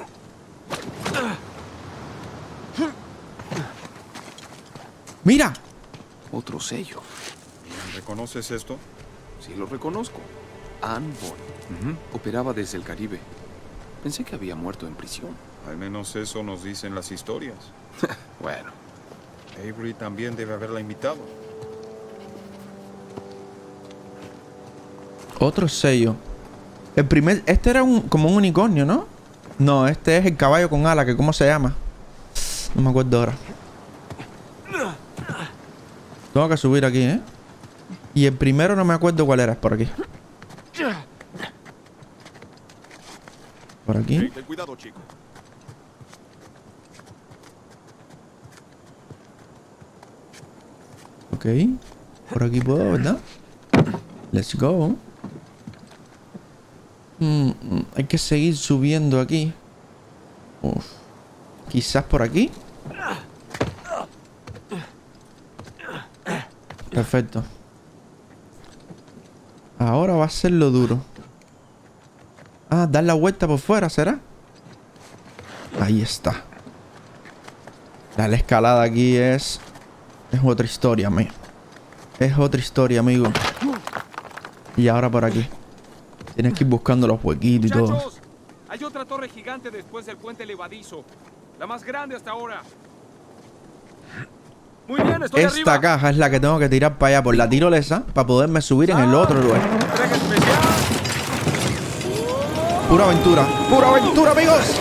¡Mira! Otro sello. ¿Reconoces esto? Sí, lo reconozco. Anne Bonny. Operaba desde el Caribe. Pensé que había muerto en prisión. Al menos eso nos dicen las historias. Bueno, Avery también debe haberla invitado. Otro sello. El primer... Este era un, como un unicornio, ¿no? No, este es el caballo con ala, que ¿cómo se llama? No me acuerdo ahora. Tengo que subir aquí, ¿eh? Y el primero no me acuerdo cuál era. Es por aquí. Por aquí. Hey, ten cuidado, chico. Ok. Por aquí puedo, ¿verdad? Let's go. Mm, mm, hay que seguir subiendo aquí. Uf. Quizás por aquí. Perfecto. Ahora va a ser lo duro. Ah, dar la vuelta por fuera, ¿será? Ahí está. La, la escalada aquí es... Es otra historia, amigo. Es otra historia, amigo. Y ahora por aquí. Tienes que ir buscando los huequitos y todo. Muchachos, hay otra torre gigante después del puente levadizo. La más grande hasta ahora. Muy bien, estoy Esta arriba. caja es la que tengo que tirar para allá por la tirolesa para poderme subir en el otro lugar. Entrega especial. Pura aventura. ¡Pura aventura, amigos!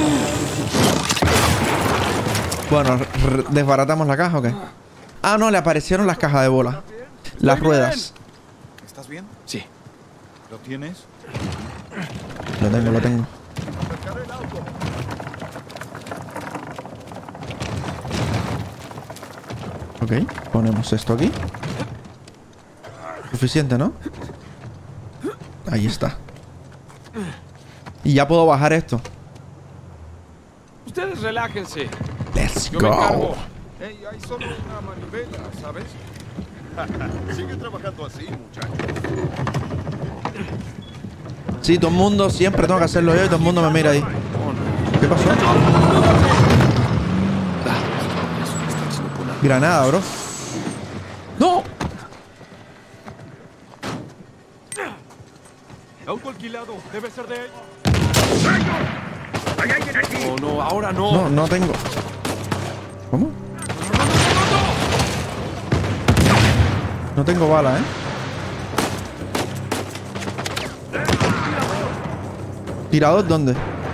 Bueno, ¿desbaratamos la caja o qué? Ah, no, le aparecieron las cajas de bola. Las ruedas. ¿Estás bien? sí. ¿Lo tienes? Lo tengo, lo tengo. Ok, ponemos esto aquí. Suficiente, ¿no? Ahí está. Y ya puedo bajar esto. Ustedes relájense. Let's Yo me encargo. go. Hey, hay solo una manivela, ¿sabes? Sigue trabajando así, muchacho. Sí, todo el mundo, siempre tengo que hacerlo yo y todo el mundo me mira ahí. ¿Qué pasó? Granada, bro. ¡No! Auto alquilado. Debe ser de él. No, no, ahora no. No, no tengo. ¿Cómo? No tengo balas, ¿eh? ¿Tirador dónde?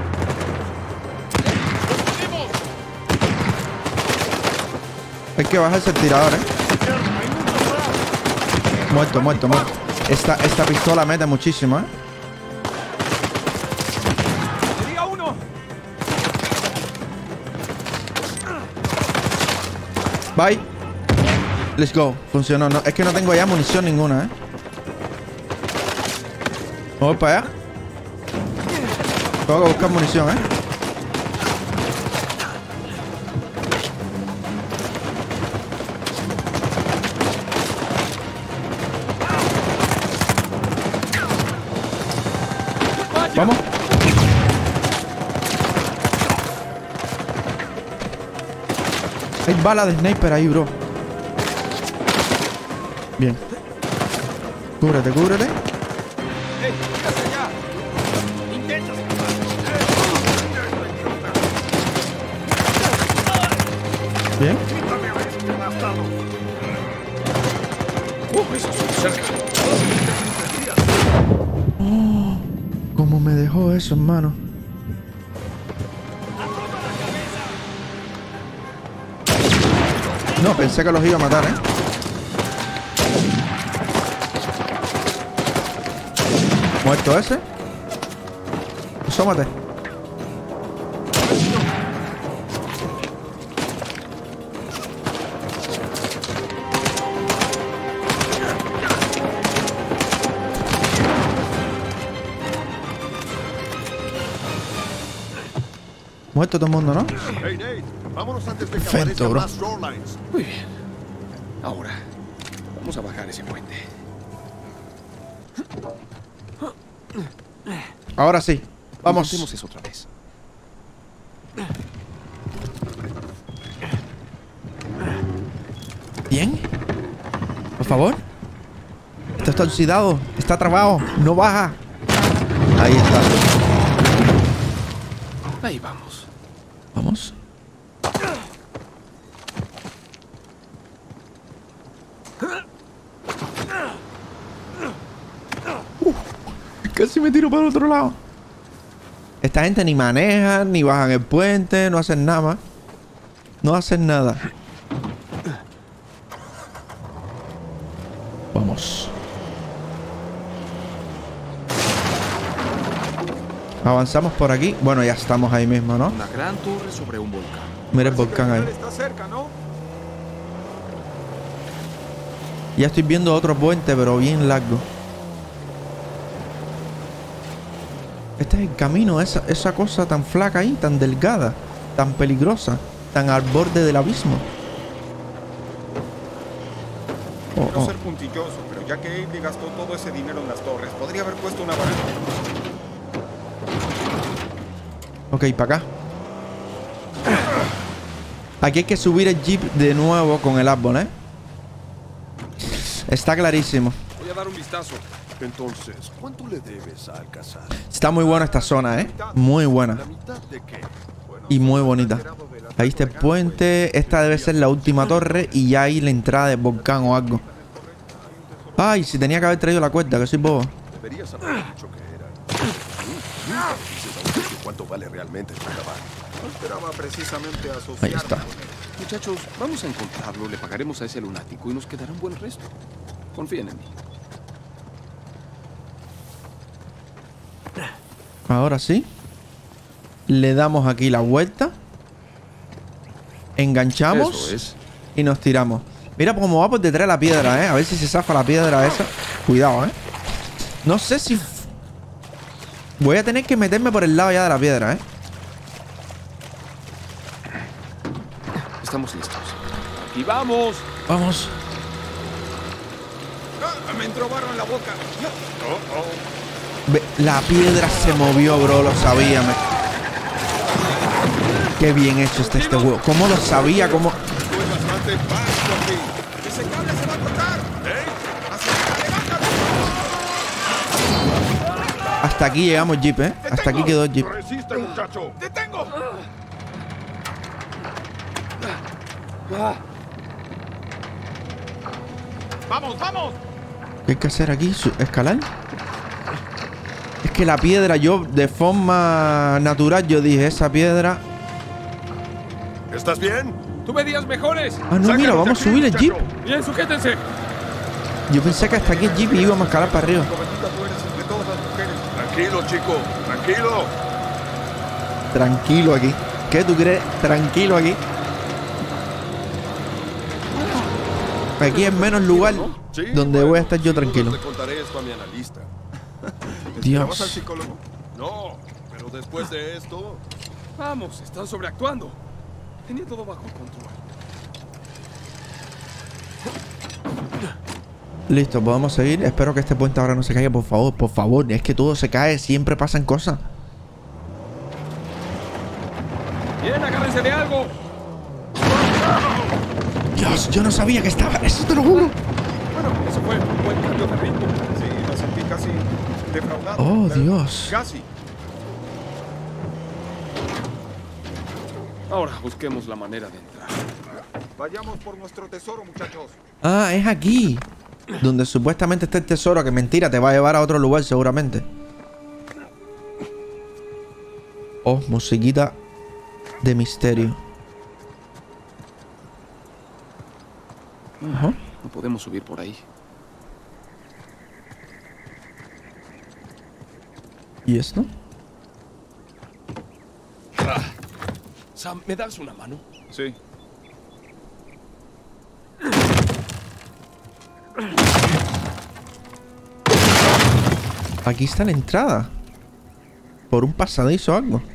Hay que bajarse el tirador, ¿eh? Muerto, muerto, muerto. Esta, esta pistola mete muchísimo, ¿eh? Bye. Let's go. Funcionó. No, es que no tengo ya munición ninguna, ¿eh? Vamos para allá. Tengo que buscar munición, ¿eh? Vamos. Hay balas de sniper ahí, bro. Bien. Cúbrete, cúbrete. Bien. Oh, ¿cómo me dejó eso, hermano? No, pensé que los iba a matar, ¿eh? Muerto ese. Asómate. Muerto todo el mundo, ¿no? Hey, Nate, vámonos antes de que Perfecto, aparezcan bro. más shorelines. Muy bien. Ahora, vamos a bajar ese puente. Ahora sí. Vamos. Intentemos eso otra vez. Bien. Por favor. Esto está oxidado. Está trabado. No baja. Ahí está. Ahí vamos. Vamos. Uh, casi me tiro para el otro lado. Esta gente ni manejan, ni bajan el puente, no hacen nada más. No hacen nada. Vamos. Avanzamos por aquí. Bueno, ya estamos ahí mismo, ¿no? Una gran torre sobre un volcán. Mira el volcán ahí. Está cerca, ¿no? Ya estoy viendo otro puente, pero bien largo. Este es el camino, esa, esa cosa tan flaca ahí, tan delgada, tan peligrosa, tan al borde del abismo. Oh, Quiero oh. ser puntilloso, pero ya que Avery gastó todo ese dinero en las torres, podría haber puesto una barrera. Ok, para acá. Aquí hay que subir el jeep de nuevo con el árbol, ¿eh? Está clarísimo. Voy a dar un vistazo. Entonces, ¿cuánto le debes a Alcazar? Está muy buena esta zona, ¿eh? Muy buena. ¿La mitad de qué? Y muy bonita. Ahí está el puente. Esta debe ser la última torre. Y ya hay la entrada del volcán o algo. Ay, si tenía que haber traído la cuerda, que soy bobo. Deberías haber dicho que era. Nunca le dices a un sitio cuánto vale realmente tu trabajo. No esperaba precisamente asociarme. Ahí está. Muchachos, vamos a encontrarlo, le pagaremos a ese lunático y nos quedará un buen resto. Confíen en mí. Ahora sí. Le damos aquí la vuelta. Enganchamos. Eso es. Y nos tiramos. Mira cómo va por detrás de la piedra, ¿eh? A ver si se zafa la piedra esa. Cuidado, ¿eh? No sé si... Voy a tener que meterme por el lado ya de la piedra, ¿eh? Estamos listos. ¡Y vamos! Vamos. Ah, me entró barro en la boca. Oh, oh. Ve, la piedra se movió, bro. Lo sabía, me... Qué bien hecho está este juego. ¿Cómo lo sabía? ¿Cómo...? Estoy bastante bajo aquí. Ese cable se va a cortar. ¿Eh? ¡Levántalo! Hasta aquí llegamos, Jeep, ¿eh? Hasta aquí quedó el Jeep. ¡Resiste, muchacho! ¡Detengo! ¡Vamos, vamos! ¿Qué hay que hacer aquí? Su- ¿Escalar? Es que la piedra, yo de forma natural, yo dije, esa piedra... ¿Estás bien? ¡Tuve días mejores! Ah, no, mira, vamos a subir el jeep. Bien, sujétense. Yo pensé que hasta aquí el jeep y íbamos a escalar para arriba. Jovencita, tú eres entre todas las mujeres. Tranquilo, chico. Tranquilo. Tranquilo aquí. ¿Qué tú crees? Tranquilo aquí. Aquí es menos lugar Sí, donde bueno, voy a estar yo sin duda tranquilo. Le contaré esto a mi analista. ¿Esperabas al Dios. psicólogo? No, pero después de esto... Vamos, están sobreactuando. Tenía todo bajo control. Listo, podemos seguir. Espero que este puente ahora no se caiga, por favor, por favor. Es que todo se cae, siempre pasan cosas. Bien, agárrense de algo. Dios, yo no sabía que estaba. Eso te lo juro. Bueno, eso fue un buen cambio de ritmo. Sí, me sentí casi defraudado. Oh, Pero Dios. Casi. Ahora busquemos la manera de entrar. Vayamos por nuestro tesoro, muchachos. Ah, es aquí. Donde supuestamente está el tesoro. Que mentira, te va a llevar a otro lugar seguramente. Oh, musiquita de misterio. Ajá. No podemos subir por ahí. ¿Y esto? Sam, ¿me das una mano? Sí. Aquí está la entrada. Por un pasadizo o algo.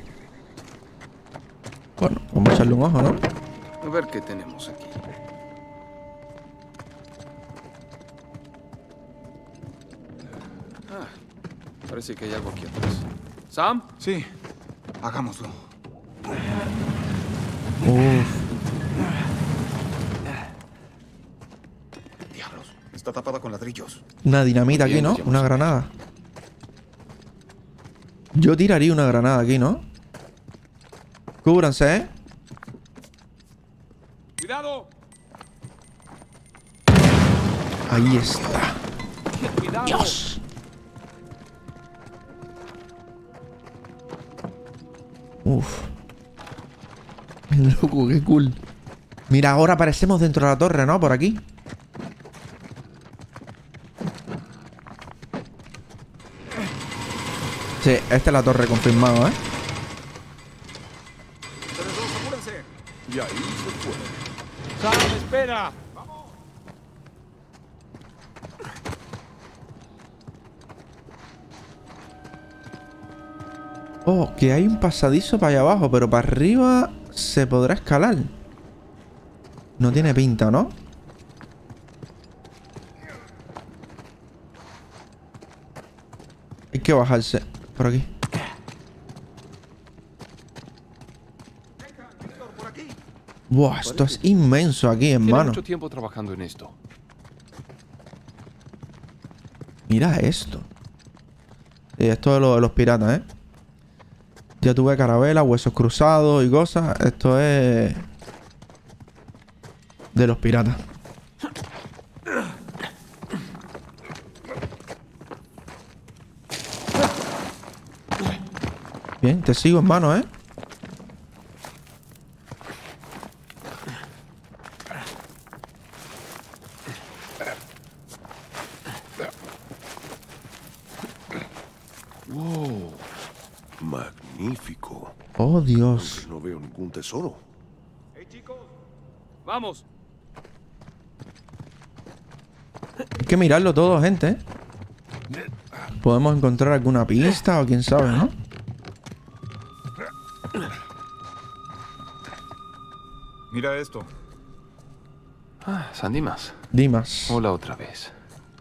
Bueno, vamos a echarle un ojo, ¿no? A ver qué tenemos aquí. Ah, parece que hay algo aquí atrás. ¿Sam? Sí. Hagámoslo. Uf. Diablos. Está tapada con ladrillos. Una dinamita aquí, Bien, ¿no? ya Una hemos- granada. Yo tiraría una granada aquí, ¿no? Cúbranse, ¿eh? ¡Cuidado! Ahí está. ¡Cuidado! Dios. Uf. Loco, qué cool. Mira, ahora aparecemos dentro de la torre, ¿no? Por aquí. Sí, esta es la torre, confirmado, ¿eh? Ustedes dos, apúrense. Y ahí se fue. ¡Sam, espera! Oh, que hay un pasadizo para allá abajo, pero para arriba se podrá escalar. No tiene pinta, ¿no? Hay que bajarse por aquí. Víctor, por aquí. Buah, esto es inmenso aquí, Tiene hermano. mucho tiempo trabajando en esto. Mira esto. Sí, esto de, lo, de los piratas, ¿eh? Ya tuve carabela, huesos cruzados y cosas. Esto es... de los piratas. Bien, te sigo, hermano, ¿eh? Wow. Magnífico. Oh, Dios. No veo ningún tesoro. Hey, chicos. ¡Vamos! Hay que mirarlo todo, gente, ¿eh? Podemos encontrar alguna pista o quién sabe, ¿no? Mira esto. Ah, Sandimas. Dimas. Hola otra vez.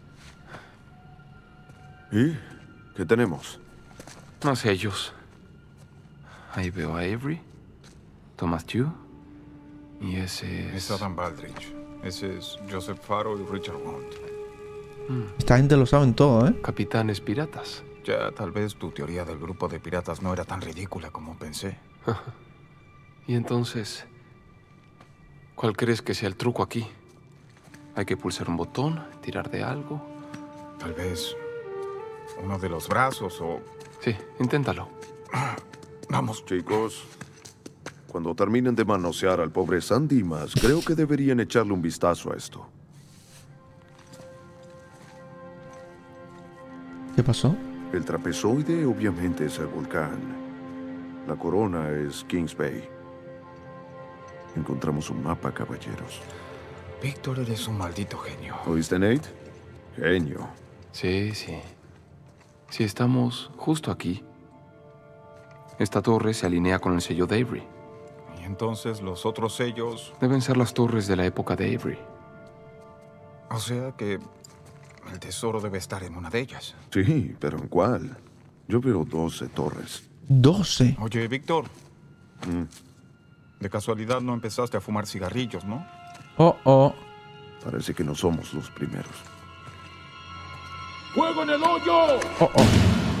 ¿Y qué tenemos? No sé ellos. Ahí veo a Avery, Thomas Tew y ese Es es... Adam Baldrige. Ese es Joseph Faro y Richard Bond. Esta gente lo saben todo, ¿eh? Capitanes piratas. Ya, tal vez tu teoría del grupo de piratas no era tan ridícula como pensé. Y entonces, ¿cuál crees que sea el truco aquí? Hay que pulsar un botón, tirar de algo. Tal vez uno de los brazos o... Sí, inténtalo. Vamos. Chicos, cuando terminen de manosear al pobre San Dimas, creo que deberían echarle un vistazo a esto. ¿Qué pasó? El trapezoide obviamente es el volcán. La corona es Kings Bay. Encontramos un mapa, caballeros. Víctor, eres un maldito genio. ¿Oíste, Nate? Genio. Sí, sí. Sí, estamos justo aquí. Esta torre se alinea con el sello de Avery. Y entonces los otros sellos... Deben ser las torres de la época de Avery. O sea que el tesoro debe estar en una de ellas. Sí, pero ¿en cuál? Yo veo doce torres. doce. Oye, Víctor, Mm, de casualidad no empezaste a fumar cigarrillos, ¿no? Oh, oh. parece que no somos los primeros. ¡Fuego en el hoyo! Oh, oh.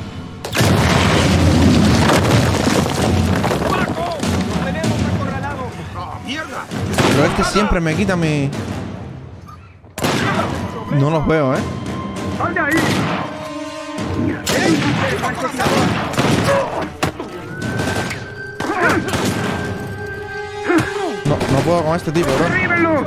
¡Paco! ¡Los tenemos acorralados! ¡Ah, mierda! Pero este siempre me quita mi... No los veo, ¿eh? ¡Sal de ahí! No, no puedo con este tipo, bro. ¡Derríbenlo!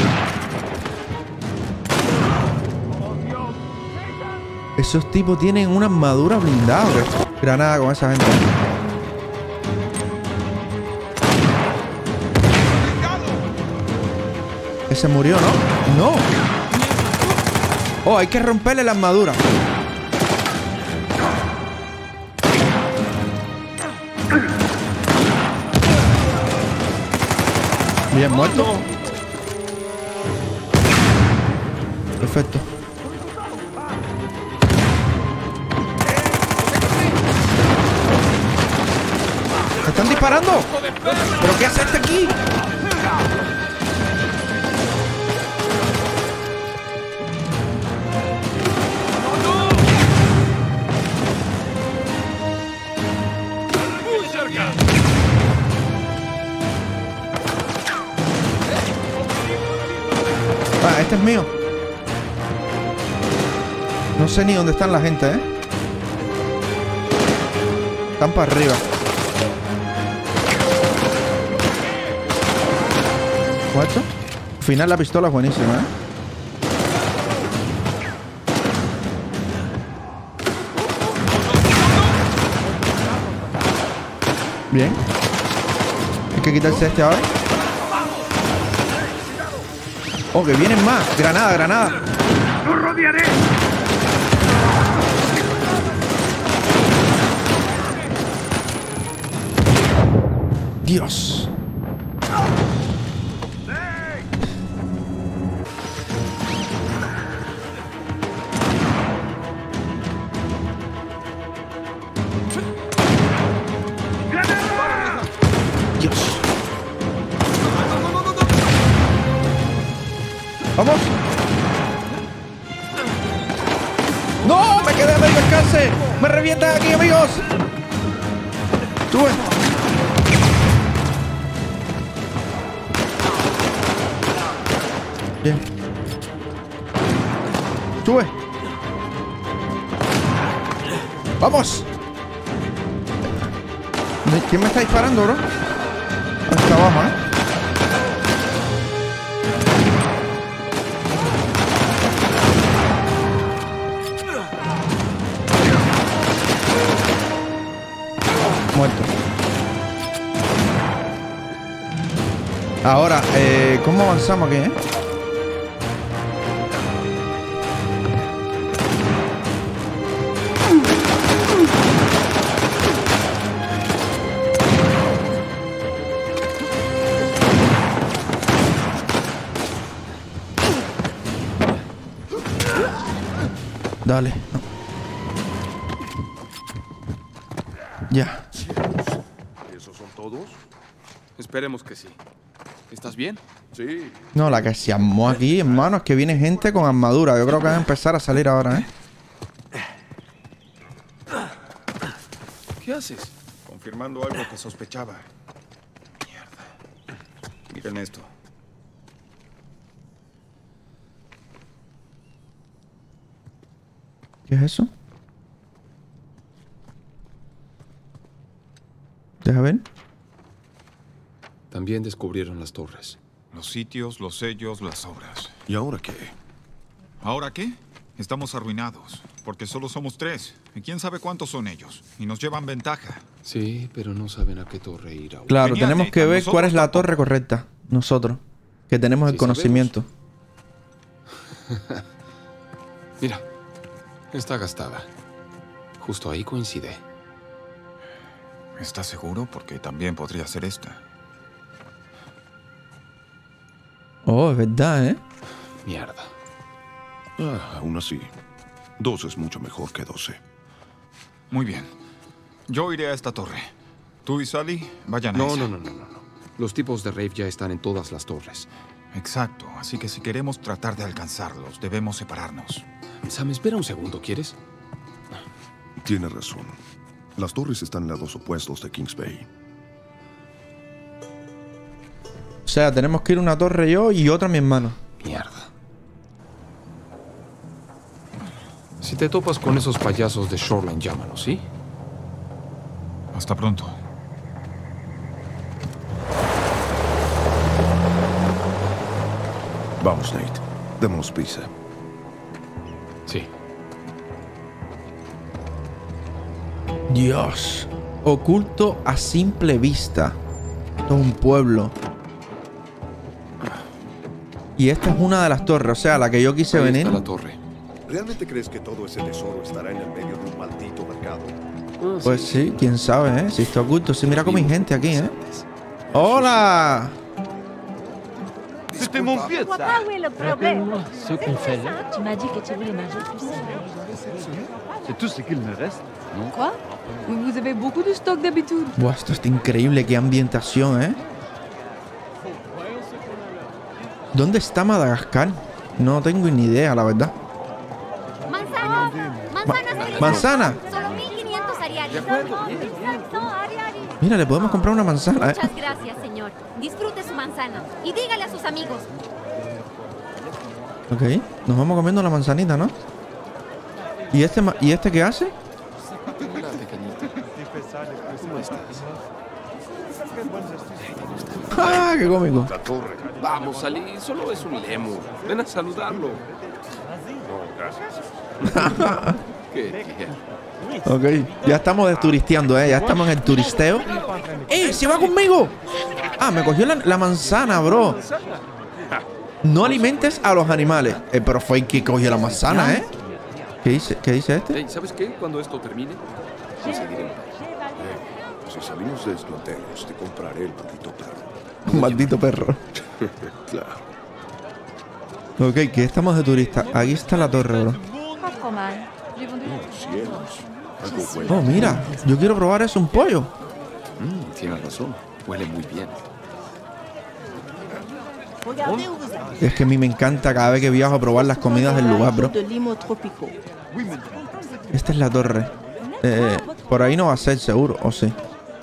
Esos tipos tienen una armadura blindada, bro. Granada con esa gente. Ese murió, ¿no? ¡No! Oh, hay que romperle la armadura. Bien, muerto. Perfecto. ¿Me están disparando? ¿Pero qué hace este aquí? ¡Muy cerca! Ah, este es mío. No sé ni dónde están la gente, ¿eh? Están para arriba. ¿Muerto? Al final la pistola es buenísima, ¿eh? Bien. Hay que quitarse este ahora. Oh, que vienen más. Granada, granada. ¡Lo rodearé! Dios. Dios. Vamos. No, me quedé a medio alcance. Me revientan aquí, amigos. Sube. Bien. Sube. Vamos. ¿Quién me está disparando, bro? Hasta abajo, ¿eh? Muerto. Ahora, eh, ¿cómo avanzamos aquí, eh? Dale. No. Ya. ¿Esos son todos? Esperemos que sí. ¿Estás bien? Sí. No, la que se armó aquí, hermano, es que viene gente con armadura. Yo creo que va a empezar a salir ahora, ¿eh? ¿Qué haces? Confirmando algo que sospechaba. Mierda. Miren esto. ¿Qué es eso? Deja ver. También descubrieron las torres. Los sitios, los sellos, las obras. ¿Y ahora qué? ¿Ahora qué? Estamos arruinados, porque solo somos tres. ¿Y quién sabe cuántos son ellos? Y nos llevan ventaja. Sí, pero no saben a qué torre ir ahora. Claro, Genial, tenemos que Nathan, ver nosotros cuál es la tampoco. torre correcta. Nosotros. Que tenemos el Sí, conocimiento. Mira, está gastada. Justo ahí coincide. ¿Estás seguro? Porque también podría ser esta. Oh, es verdad, ¿eh? Mierda. Ah, aún así, dos es mucho mejor que doce. Muy bien. Yo iré a esta torre. Tú y Sally vayan a No, esa. no, no, no, no. no. Los tipos de Rafe ya están en todas las torres. Exacto. Así que si queremos tratar de alcanzarlos, debemos separarnos. Sam, espera un segundo, ¿quieres? Tiene razón. Las torres están en lados opuestos de Kings Bay. O sea, tenemos que ir una torre yo y otra mi hermano. Mierda. Si te topas con esos payasos de Shoreline, llámanos, ¿sí? Hasta pronto. Vamos, Nate. Démonos prisa. Sí. Dios. Oculto a simple vista. Esto es un pueblo. Y esta es una de las torres, o sea, la que yo quise Ahí venir. está la torre. ¿Realmente crees que todo ese tesoro estará en el medio de un maldito mercado? Pues sí, quién sabe, ¿eh? Si está oculto. Sí, mira cómo hay gente aquí, ¿eh? ¡Hola! C'était mon pied, Je vois pas où est le problème. Ce qu'on fait là, Tu m'as dit que tu voulais manger plus ça. C'est tout ce qu'il me reste. quoi? Vous avez beaucoup de stock d'habitude. Buah, esto está increíble. Qué ambientación, ¿eh? ¿Dónde está Madagascar? No tengo ni idea, la verdad. Manzana. Manzanas felices. ¿Manzana? Solo mil quinientos ariaris. Mira, le podemos comprar una manzana, ¿eh? Muchas gracias, señor. Disfrute su manzana. Y dígale a sus amigos. Ok, nos vamos comiendo la manzanita, ¿no? ¿Y este, ma- ¿y este qué hace? Hola, pequeñita. ¿Cómo estás? ¡Ah, qué cómico! La torre. Vamos, salí. Solo es un lemur. Ven a saludarlo. No, gracias. ¿Qué? ¿Qué? Ok, ya estamos desturisteando, ¿eh? Ya estamos en el turisteo. ¡Eh, se va conmigo! Ah, me cogió la, la manzana, bro. No alimentes a los animales. Eh, pero fue el que cogió la manzana, ¿eh? ¿Qué dice, ¿Qué dice este? Hey, ¿sabes qué? Cuando esto termine, conseguiremos. Si salimos de esto enteros, te compraré el maldito perro. Un maldito perro. Claro. Ok, que estamos de turista. Aquí está la torre, bro. Pas trop mal. J'ai vendu. Cielos. Algo bueno. Oh, mira. Yo quiero probar eso, un pollo. Mm, tienes razón. Huele muy bien. Es que a mí me encanta cada vez que viajo a probar las comidas del lugar, bro. Esta es la torre. Eh, por ahí no va a ser seguro, ¿o sí?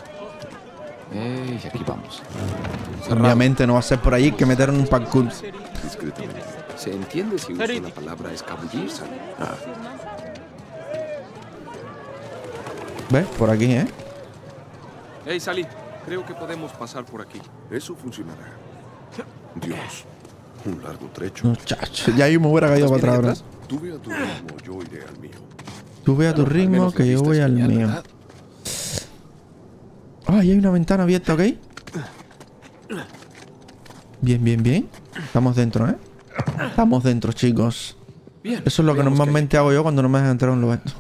Ey, aquí vamos. Obviamente no va a ser por ahí, hay que meter en un parkour. Discretamente. ¿Se entiende si uso la palabra escabullirse? Ah, ¿Ves? Por aquí, ¿eh? Hey, Sally. Creo que podemos pasar por aquí. eso funcionará. Dios. Un largo trecho. Muchacho, ya yo me hubiera caído para atrás, bro. Tú ve a tu ritmo, yo iré al mío. Tú ve a tu Al ritmo, menos que la yo vista voy es al genial, mío. ¿verdad? Ah, y hay una ventana abierta, ¿ok? Bien, bien, bien. Estamos dentro, ¿eh? Estamos dentro, chicos. Bien. Eso es lo que veamos qué hay. normalmente hago yo cuando no me dejan entrar a un lugar.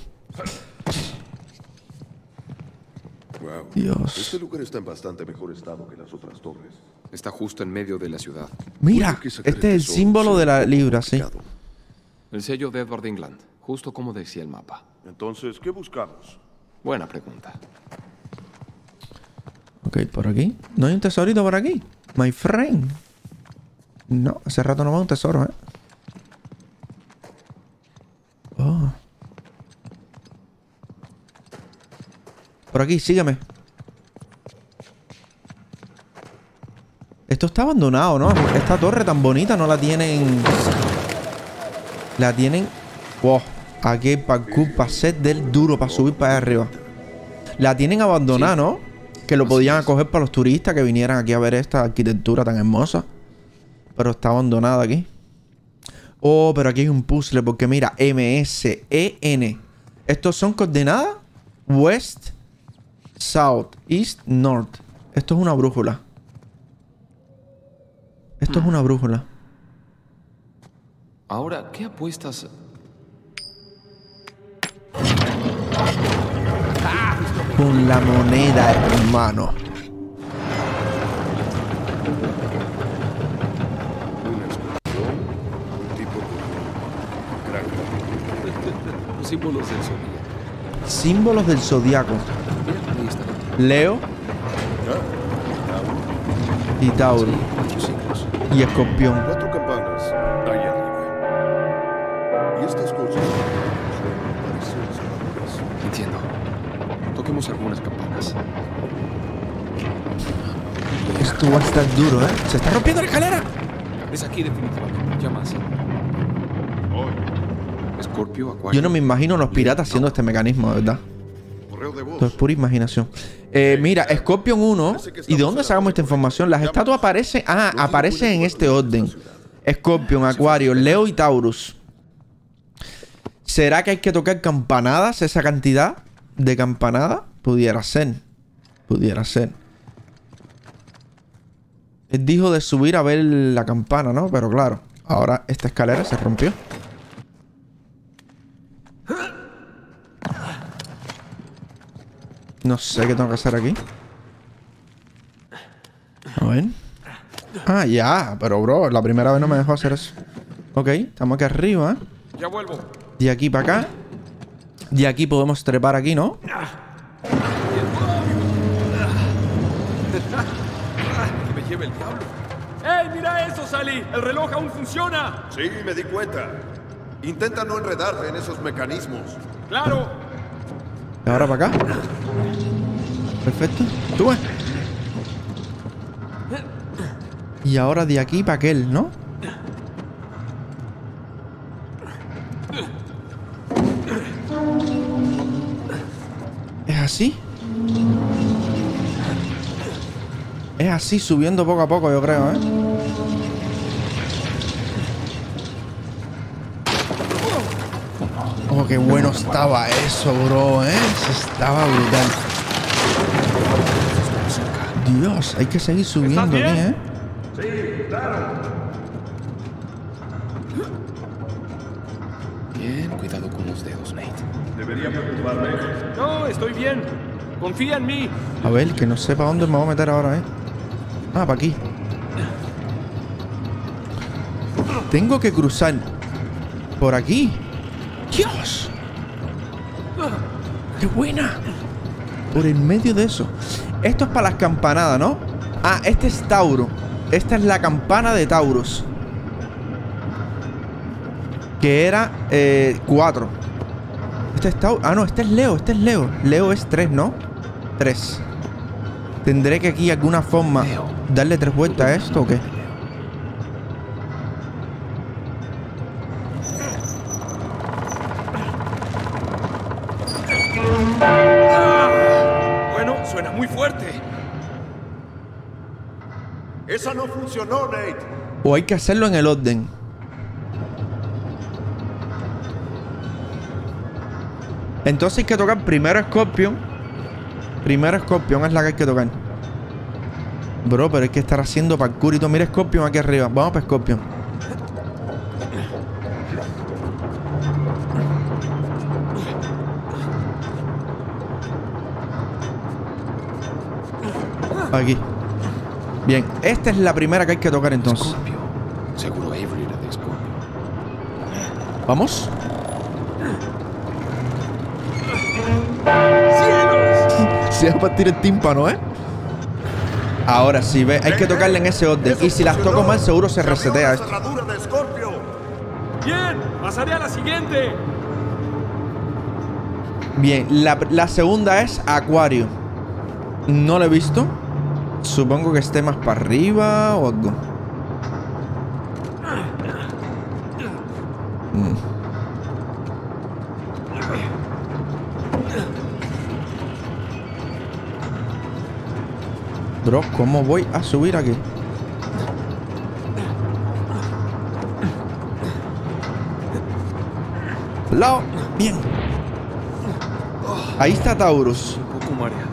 Wow. Dios. Este lugar está en bastante mejor estado que las otras torres. Está justo en medio de la ciudad. Mira, Puede que sacar este es el tesoro símbolo sea de la libra, sí. complicado. El sello de Edward England. Justo como decía el mapa. Entonces, ¿qué buscamos? Buena pregunta. Ok, por aquí. ¿No hay un tesorito por aquí? My friend. No, hace rato no veo un tesoro, ¿eh? Oh. Por aquí, sígueme. Esto está abandonado, ¿no? Esta torre tan bonita no la tienen... La tienen... Wow. Aquí hay parkour para ser del duro, para subir para allá arriba. La tienen abandonada, ¿no? Que lo podían acoger para los turistas que vinieran aquí a ver esta arquitectura tan hermosa. Pero está abandonada aquí. Oh, pero aquí hay un puzzle porque mira, M S E N. ¿Estos son coordenadas? West, South, East, North. Esto es una brújula. Esto es una brújula. Ahora, ¿qué apuestas? Con la moneda, hermano. Los símbolos del zodiaco. Símbolos del zodiaco. Leo y Tauro y Escorpión. Cuatro campanas ahí arriba. Y estas cosas son parecidas a las. Entiendo. Toquemos algunas campanas. Esto va a estar duro, ¿eh? Se está rompiendo la escalera. Es aquí definitivamente. Ya más. Escorpio, Acuario. Yo no me imagino los piratas haciendo este mecanismo, de verdad. Esto es pura imaginación. Eh, mira, Scorpion uno. ¿Y de dónde sacamos esta información? Las estatuas aparecen... Ah, aparecen en este orden. Scorpion, Acuario, Leo y Taurus. ¿Será que hay que tocar campanadas? ¿Esa cantidad de campanadas? Pudiera ser. Pudiera ser. Él dijo de subir a ver la campana, ¿no? Pero claro, ahora esta escalera se rompió. No sé qué tengo que hacer aquí. A ver. Ah, ya. Pero, bro, la primera vez no me dejó hacer eso. Ok, estamos aquí arriba. Ya vuelvo. De aquí para acá. De aquí podemos trepar aquí, ¿no? Que me lleve el diablo. ¡Ey, mira eso, Sally! ¡El reloj aún funciona! Sí, me di cuenta. Intenta no enredarte en esos mecanismos. ¡Claro! Y ahora para acá. Perfecto. Sube. Y ahora de aquí para aquel, ¿no? ¿Es así? Es así, subiendo poco a poco, yo creo, ¿eh? Oh, qué bueno estaba eso, bro, ¿eh? Eso estaba brutal. Dios, hay que seguir subiendo aquí, ¿eh? Sí, claro. Bien, cuidado con los dedos, Nate. Debería preocuparme. No, estoy bien. Confía en mí. A ver, que no sé para dónde me voy a meter ahora, ¿eh? Ah, para aquí. Tengo que cruzar por aquí. ¡Dios! ¡Qué buena! Por el medio de eso. Esto es para las campanadas, ¿no? Ah, este es Tauro. Esta es la campana de Taurus. Que era eh, cuatro. Este es Tauro. Ah, no, este es Leo. Este es Leo. Leo es tres, ¿no? Tres. ¿Tendré que aquí de alguna forma darle tres vueltas a esto o qué? Bueno, suena muy fuerte. Esa no funcionó, Nate. O hay que hacerlo en el orden. Entonces hay que tocar primero Scorpion. Primero Scorpion es la que hay que tocar. Bro, pero hay que estar haciendo parkour y todo. Mira Scorpion aquí arriba. Vamos para Scorpion. Aquí. Bien, esta es la primera que hay que tocar entonces. Scorpio. Seguro Avery era de Scorpio. Vamos. Se va a partir el tímpano, ¿eh? Ahora sí, ve, hay que tocarle en ese orden. Y si las toco mal, seguro se resetea esto. De Scorpio. Bien, pasaré a la siguiente. Bien, la, la segunda es Acuario. No lo he visto. Supongo que esté más para arriba o algo. Mm. Bro, ¿cómo voy a subir aquí? Lado. Bien. Ahí está Taurus. Un poco mareado.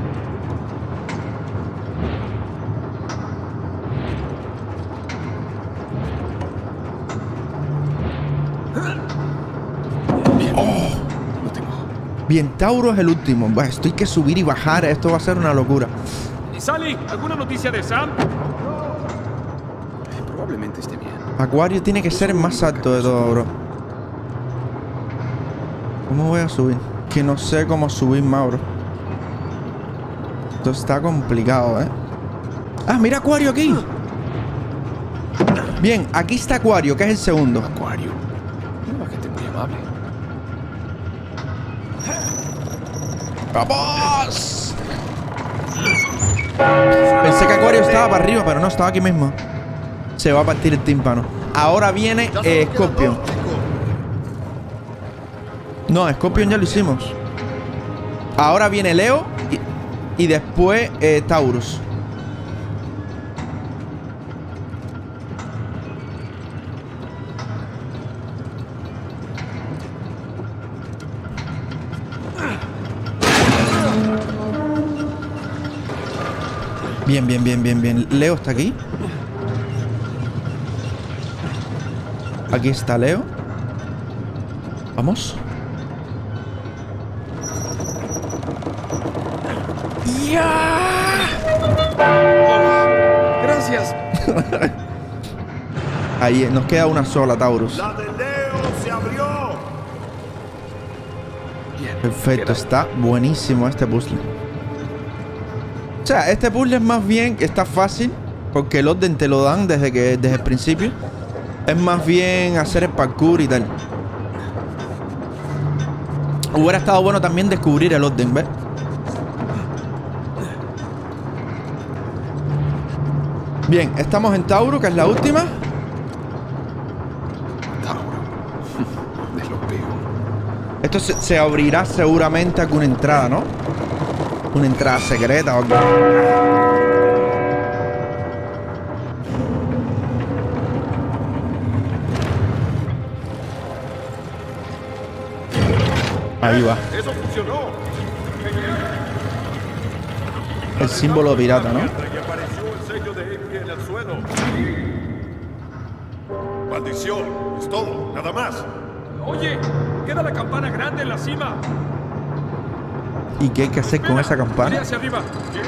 Bien. Oh. Lo tengo. Bien, Taurus es el último. Bah, esto hay que subir y bajar. Esto va a ser una locura. Sally, ¿alguna noticia de Sam? Probablemente esté bien. Acuario tiene que ser el más alto de todo, bro. ¿Cómo voy a subir? Que no sé cómo subir más, bro. Esto está complicado, ¿eh? Ah, mira Acuario aquí. Bien, aquí está Acuario, que es el segundo. Acuario. Una gente muy amable. ¡Vamos! Pensé que Acuario estaba para arriba, pero no, estaba aquí mismo. Se va a partir el tímpano. Ahora viene eh, Scorpion. No, Scorpion ya lo hicimos. Ahora viene Leo y, y después eh, Taurus. Bien, bien, bien, bien, bien. Leo está aquí. Aquí está Leo. Vamos. ¡Ya! Oh, gracias. Ahí nos queda una sola, Taurus. La de Leo se abrió. Bien. Perfecto, está buenísimo este puzzle. O sea, este puzzle es más bien, está fácil, porque el orden te lo dan desde que desde el principio. Es más bien hacer el parkour y tal. Hubiera estado bueno también descubrir el orden, ¿ves? Bien, estamos en Tauro, que es la última. Tauro. De lo peor. Esto se, se abrirá seguramente alguna entrada, ¿no? Una entrada secreta o algo. Ahí va. Eso funcionó. El símbolo pirata, ¿no? Y apareció el sello de Avery en el suelo. Maldición. Es todo. Nada más. Oye, queda la campana grande en la cima. ¿Y qué hay que hacer con esa Mira campana? hacia arriba.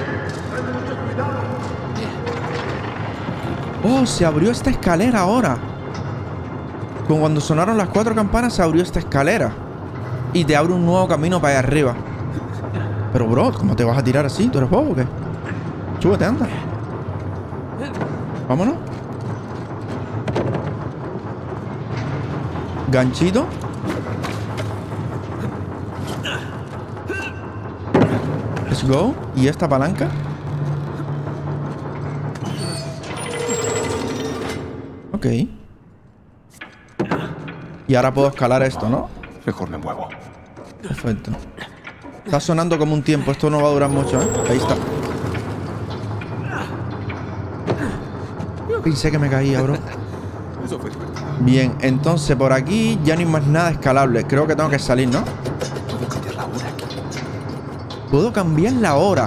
Oh, se abrió esta escalera ahora. Como cuando sonaron las cuatro campanas, se abrió esta escalera. Y te abre un nuevo camino para allá arriba. Pero, bro, ¿cómo te vas a tirar así? ¿Tú eres bobo o qué? Súbete, anda. Vámonos. Ganchito. Let's go. ¿Y esta palanca? Ok. Y ahora puedo escalar esto, ¿no? Mejor me muevo. Perfecto. Está sonando como un tiempo. Esto no va a durar mucho, ¿eh? Ahí está. Pensé que me caía, bro. Eso fue divertido. Bien, entonces por aquí ya no hay más nada escalable. Creo que tengo que salir, ¿no? Puedo cambiar la hora aquí. Puedo cambiar la hora.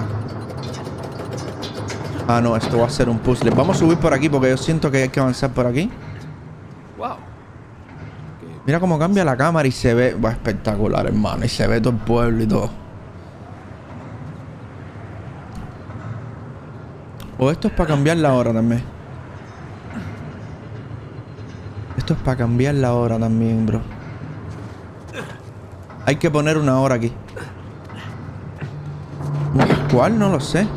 Ah, no, esto va a ser un puzzle. Vamos a subir por aquí porque yo siento que hay que avanzar por aquí. Wow. Mira cómo cambia la cámara y se ve... Va, espectacular, hermano. Y se ve todo el pueblo y todo. O esto es para cambiar la hora también. Esto es para cambiar la hora también, bro. Hay que poner una hora aquí. ¿Cuál? No lo sé.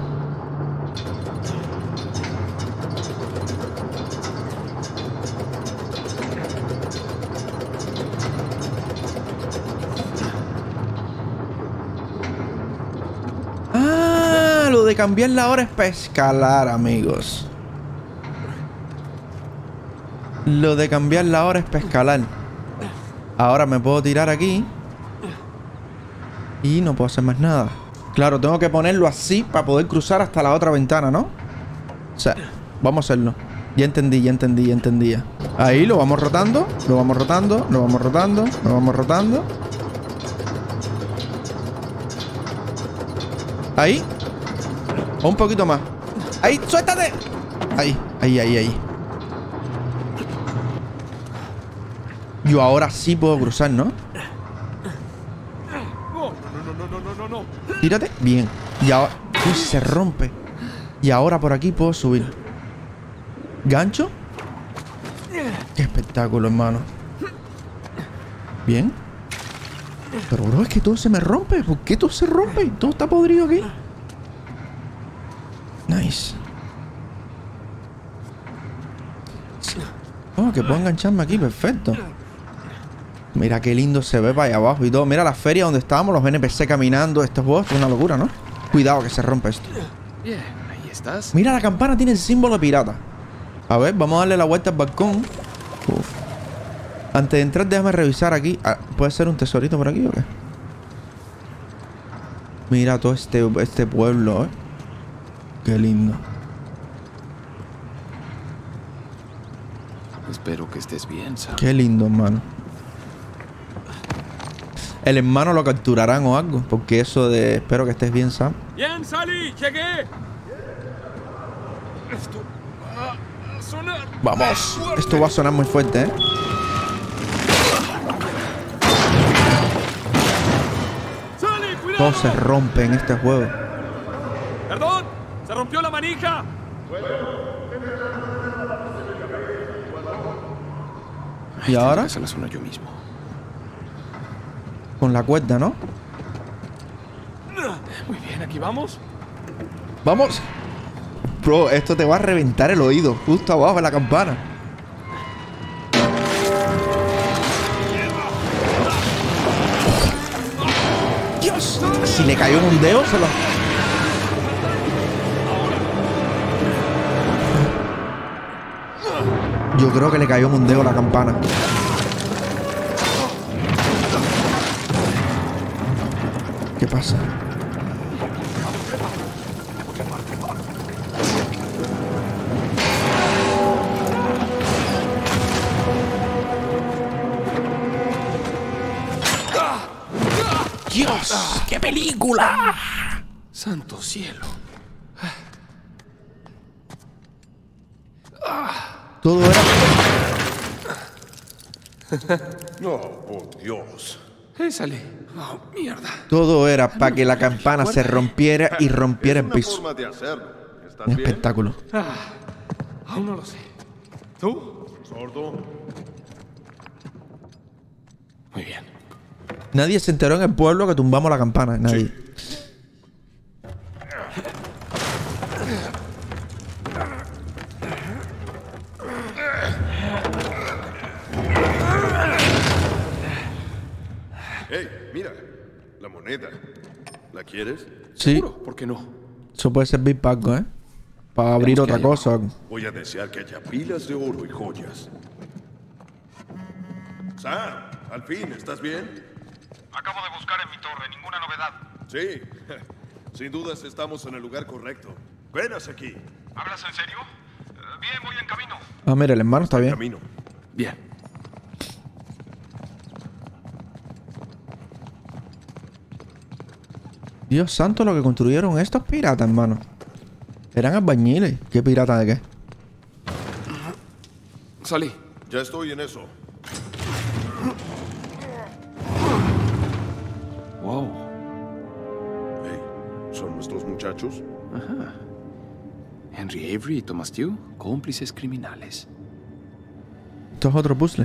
Ah, lo de cambiar la hora es para escalar, amigos. Lo de cambiar la hora es para escalar. Ahora me puedo tirar aquí. Y no puedo hacer más nada. Claro, tengo que ponerlo así para poder cruzar hasta la otra ventana, ¿no? O sea, vamos a hacerlo. Ya entendí, ya entendí, ya entendí. Ya. Ahí lo vamos rotando, lo vamos rotando, lo vamos rotando, lo vamos rotando. Ahí. O un poquito más. Ahí, suéltate. Ahí, ahí, ahí, ahí. Yo ahora sí puedo cruzar, ¿no? No, no, no, no, no, no, no. Tírate. Bien. Y ahora... Uy, se rompe. Y ahora por aquí puedo subir. ¿Gancho? Qué espectáculo, hermano. Bien. Pero, bro, es que todo se me rompe. ¿Por qué todo se rompe? Todo está podrido aquí. Nice. Oh, que puedo engancharme aquí. Perfecto. Mira qué lindo se ve para allá abajo y todo. Mira la feria donde estábamos, los N P C caminando. Estos juegos, es una locura, ¿no? Cuidado que se rompe esto. Bien, ahí estás. Mira, la campana tiene el símbolo de pirata. A ver, vamos a darle la vuelta al balcón. Uf. Antes de entrar, déjame revisar aquí. Ah, ¿puede ser un tesorito por aquí o qué? Mira todo este, este pueblo, ¿eh? Qué lindo. Espero que estés bien, Sam. Qué lindo, hermano. El hermano lo capturarán o algo. Porque eso de... Espero que estés bien, Sam. Bien, Sally, llegué. Esto va a sonar. Vamos. Esto va a sonar muy fuerte, ¿eh? Sally, cuidado. Todo se rompe en este juego. Perdón, se rompió la manija. ¿Y ahora? Se la zona yo mismo. Con la cuerda, ¿no? Muy bien, aquí vamos. ¡Vamos! Bro, esto te va a reventar el oído. Justo abajo de la campana. ¡Dios! Si le cayó en un dedo, se lo... Yo creo que le cayó en un dedo la campana. ¿Qué pasa? ¡Dios! ¡Qué película! Santo cielo. Todo era... No, por Dios. ¡Eh, sale! ¡Oh, mierda! Todo era para que la campana se rompiera y rompiera Es el una piso. forma de hacerlo. ¿Estás Un bien? espectáculo. Ah, aún no lo sé. ¿Tú? ¿Sordo? Muy bien. Nadie se enteró en el pueblo que tumbamos la campana. Nadie. Hey, mira. La moneda. ¿La quieres? Sí. ¿Seguro? ¿Por qué no? Eso puede servir para algo, ¿eh? Para abrir Tenemos que otra ir. cosa. Voy a desear que haya pilas de oro y joyas. Sam, al fin, ¿estás bien? Acabo de buscar en mi torre, ninguna novedad. Sí. Sin dudas estamos en el lugar correcto. Ven hacia aquí. ¿Hablas en serio? Eh, bien, voy en camino. Ah, mira, el hermano está bien. Camino. Bien. Dios santo, lo que construyeron estos piratas, hermano. Eran albañiles. ¿Qué pirata de qué? Salí. Ya estoy en eso. Wow. Hey, ¿son nuestros muchachos? Ajá. Henry Avery y Thomas Tew, cómplices criminales. Esto es otro puzzle.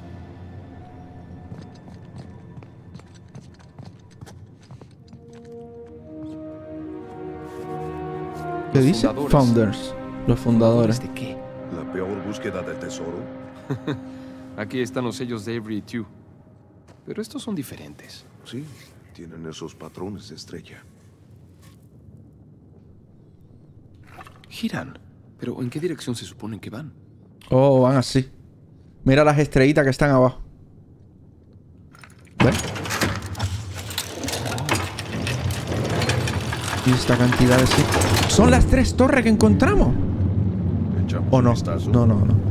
¿Qué Los dice? fundadores. Founders. Los fundadores. ¿De qué? ¿La peor búsqueda del tesoro? Aquí están los sellos de Avery y Tew. Pero estos son diferentes. Sí, tienen esos patrones de estrella. Giran. Pero ¿en qué dirección se suponen que van? Oh, van así. Mira las estrellitas que están abajo. ¿Ves? Y esta cantidad de... ¿Son las tres torres que encontramos? ¿O no? No, no, no.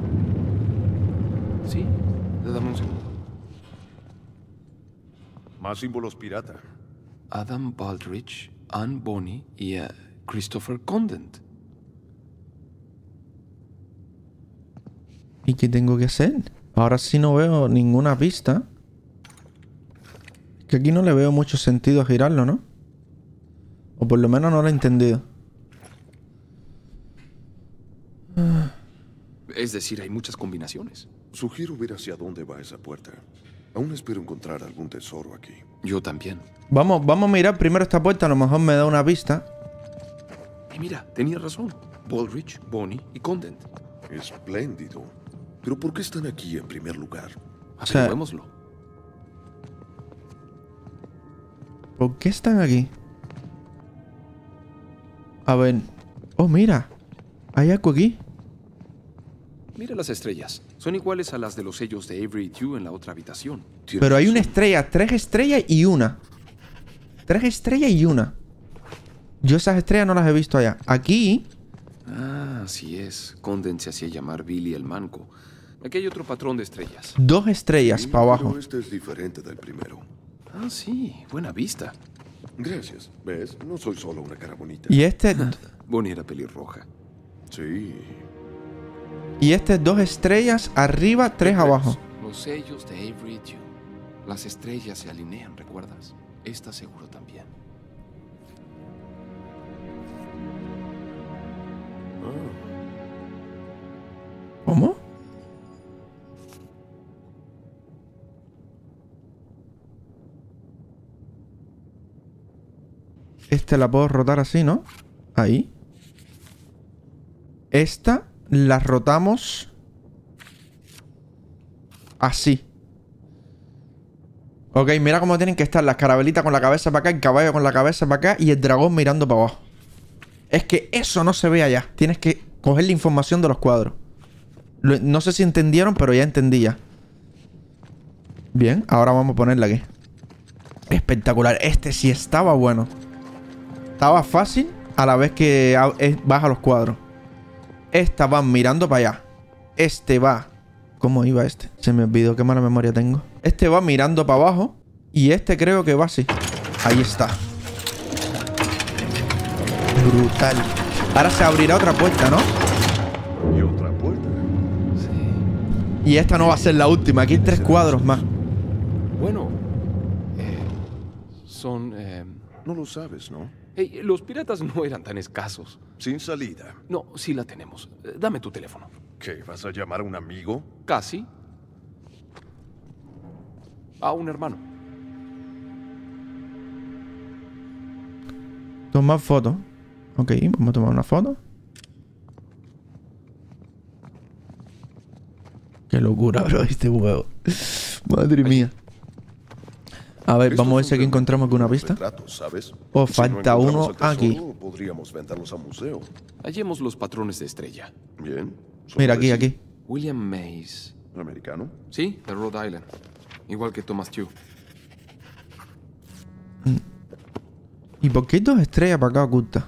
Sí, dame un segundo. Más símbolos pirata. Adam Baldrige, Anne Bonny y uh, Christopher Condent. ¿Y qué tengo que hacer? Ahora sí no veo ninguna pista. Que aquí no le veo mucho sentido a girarlo, ¿no? O por lo menos no lo he entendido. Es decir, hay muchas combinaciones. Sugiero ver hacia dónde va esa puerta. Aún espero encontrar algún tesoro aquí. Yo también. Vamos, vamos a mirar primero esta puerta. A lo mejor me da una pista. Y mira, tenía razón. Baldrige, Bonny y Condent. Espléndido. Pero ¿por qué están aquí en primer lugar? Averigüémoslo. ¿Por qué están aquí? A ver. Oh, mira. Hay algo aquí. Mira las estrellas. Son iguales a las de los sellos de Avery y Tew en la otra habitación. Pero hay una estrella, tres estrellas y una. Tres estrellas y una. Yo esas estrellas no las he visto allá. Aquí... Ah, así es. Condent se hacía llamar Billy el Manco. Aquí hay otro patrón de estrellas. Dos estrellas Sí, para abajo. Pero este es diferente del primero. Ah, sí. Buena vista. Gracias. ¿Ves? No soy solo una cara bonita. Y este... Bonnie era pelirroja. Sí. Y este dos estrellas arriba, tres abajo. Los sellos de Avery y Tew. Las estrellas se alinean, ¿recuerdas? Esta seguro también. ¿Cómo? Esta la puedo rotar así, ¿no? Ahí. Esta la rotamos así. Ok, mira cómo tienen que estar las carabelitas con la cabeza para acá, el caballo con la cabeza para acá y el dragón mirando para abajo. Es que eso no se ve allá. Tienes que coger la información de los cuadros. Lo- no sé si entendieron, pero ya entendí ya. Bien, ahora vamos a ponerla aquí. Espectacular. Este sí estaba bueno. Estaba fácil a la vez que a- es- baja los cuadros. Esta va mirando para allá. Este va... ¿Cómo iba este? Se me olvidó, qué mala memoria tengo. Este va mirando para abajo. Y este creo que va así. Ahí está. Brutal. Ahora se abrirá otra puerta, ¿no? Y otra puerta. Sí. Y esta no va a ser la última. Aquí hay tres cuadros más. Bueno. eh, son... eh, No lo sabes, ¿no? hey, los piratas no eran tan escasos. Sin salida. No, sí la tenemos. Eh, Dame tu teléfono. ¿Qué? ¿Vas a llamar a un amigo? Casi. A un hermano. Tomar foto. Ok, vamos a tomar una foto. Qué locura, bro, este juego. Madre mía. A ver, Estos vamos a ver son si aquí encontramos alguna buenos pista. retratos, ¿sabes? Oh, Si no falta encontramos uno el tesoro, aquí. Podríamos venderlos a museo. Hallemos los patrones de estrella. Bien. Solo Mira, aquí, decir, aquí. William Mays. ¿Americano? Sí, de Rhode Island. Igual que Thomas Tew. ¿Y por qué hay dos estrellas para acá ocultas?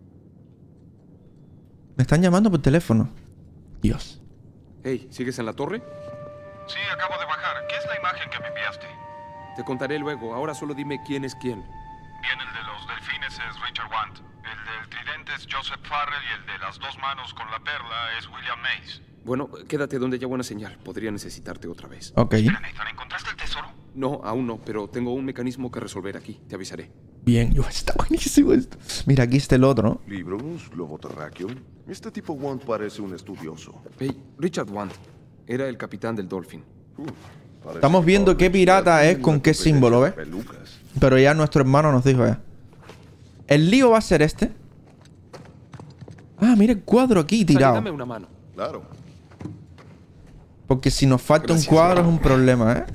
Me están llamando por teléfono. Dios. Hey, ¿sigues en la torre? Sí, acabo de bajar. ¿Qué es la imagen que me enviaste? Te contaré luego. Ahora solo dime quién es quién. Bien, el de los delfines es Richard Want. El del tridente es Joseph Farrell y el de las dos manos con la perla es William Mays. Bueno, quédate donde haya buena señal. Podría necesitarte otra vez. Ok. Espera, Nathan, ¿encontraste el tesoro? No, aún no, pero tengo un mecanismo que resolver aquí. Te avisaré. Bien, yo, está buenísimo esto. Mira, aquí está el otro, ¿no? Libros, globo terráqueo. Este tipo Want parece un estudioso. Hey, Richard Want. Era el capitán del Dolphin. Uf, parece Estamos que viendo toda qué la pirata ciudad es tiene con una qué símbolo, ¿ves? competencia de pelucas. Pero ya nuestro hermano nos dijo ya. El lío va a ser este. Ah, mira el cuadro aquí Sally, tirado. dame una mano. Claro. Porque si nos falta Gracias, un cuadro bro. es un problema, ¿eh?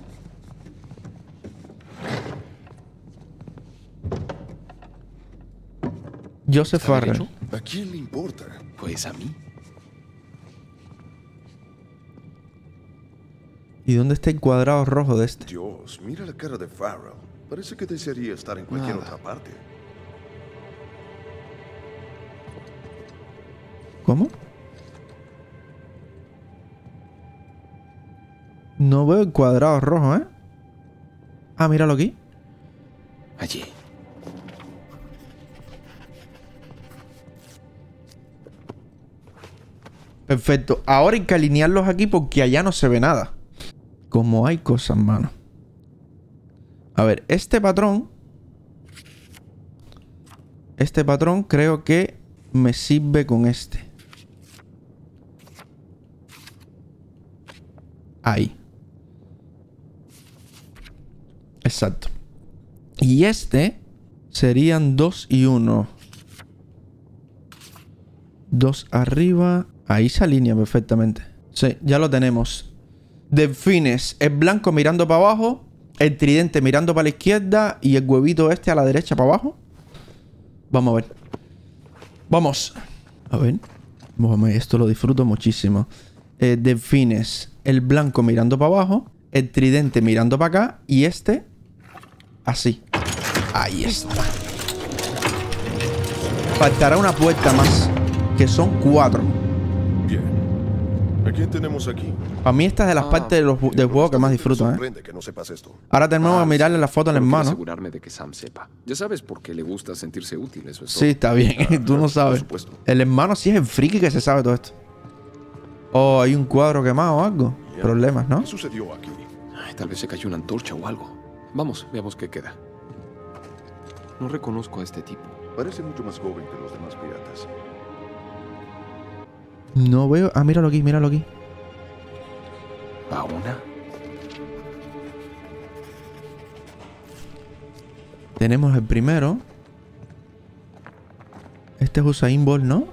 Joseph ¿Está Farrell. derecho? ¿A quién le importa? Pues a mí. ¿Y dónde está el cuadrado rojo de este? Dios, mira la cara de Farrell. Parece que desearía estar en cualquier Nada. otra parte. ¿Cómo? No veo el cuadrado rojo, ¿eh? Ah, míralo aquí. Allí. Perfecto. Ahora hay que alinearlos aquí porque allá no se ve nada. Como hay cosas, mano. A ver, este patrón... Este patrón creo que me sirve con este. Ahí. Exacto. Y este serían dos y uno. Dos arriba. Ahí se alinea perfectamente. Sí, ya lo tenemos. Delfines. El blanco mirando para abajo. El tridente mirando para la izquierda. Y el huevito este a la derecha para abajo. Vamos a ver. Vamos. A ver. Vamos, esto lo disfruto muchísimo. Eh, delfines. El blanco mirando para abajo. El tridente mirando para acá. Y este... así. Ahí está. Faltará una puerta más. Que son cuatro. Bien. ¿A quién tenemos aquí? Para mí esta es de las Ah, partes de los, del juego que más disfruto, ¿eh? Sorprende que no sepas esto. Ahora tenemos Ah, que mirarle la foto al Pero quiero hermano. asegurarme de que Sam sepa. Ya sabes por qué le gusta sentirse útil, eso es Sí, todo. está bien. Tú no sabes. supuesto. El hermano sí es el friki que se sabe todo esto. Oh, hay un cuadro quemado o algo. Ya. Problemas, ¿no? ¿Qué sucedió aquí? Ay, tal vez se cayó una antorcha o algo. Vamos, veamos qué queda. No reconozco a este tipo. Parece mucho más joven que los demás piratas. No veo... Ah, míralo aquí, míralo aquí. ¿A una? Tenemos el primero. Este es Usain Bolt, ¿no?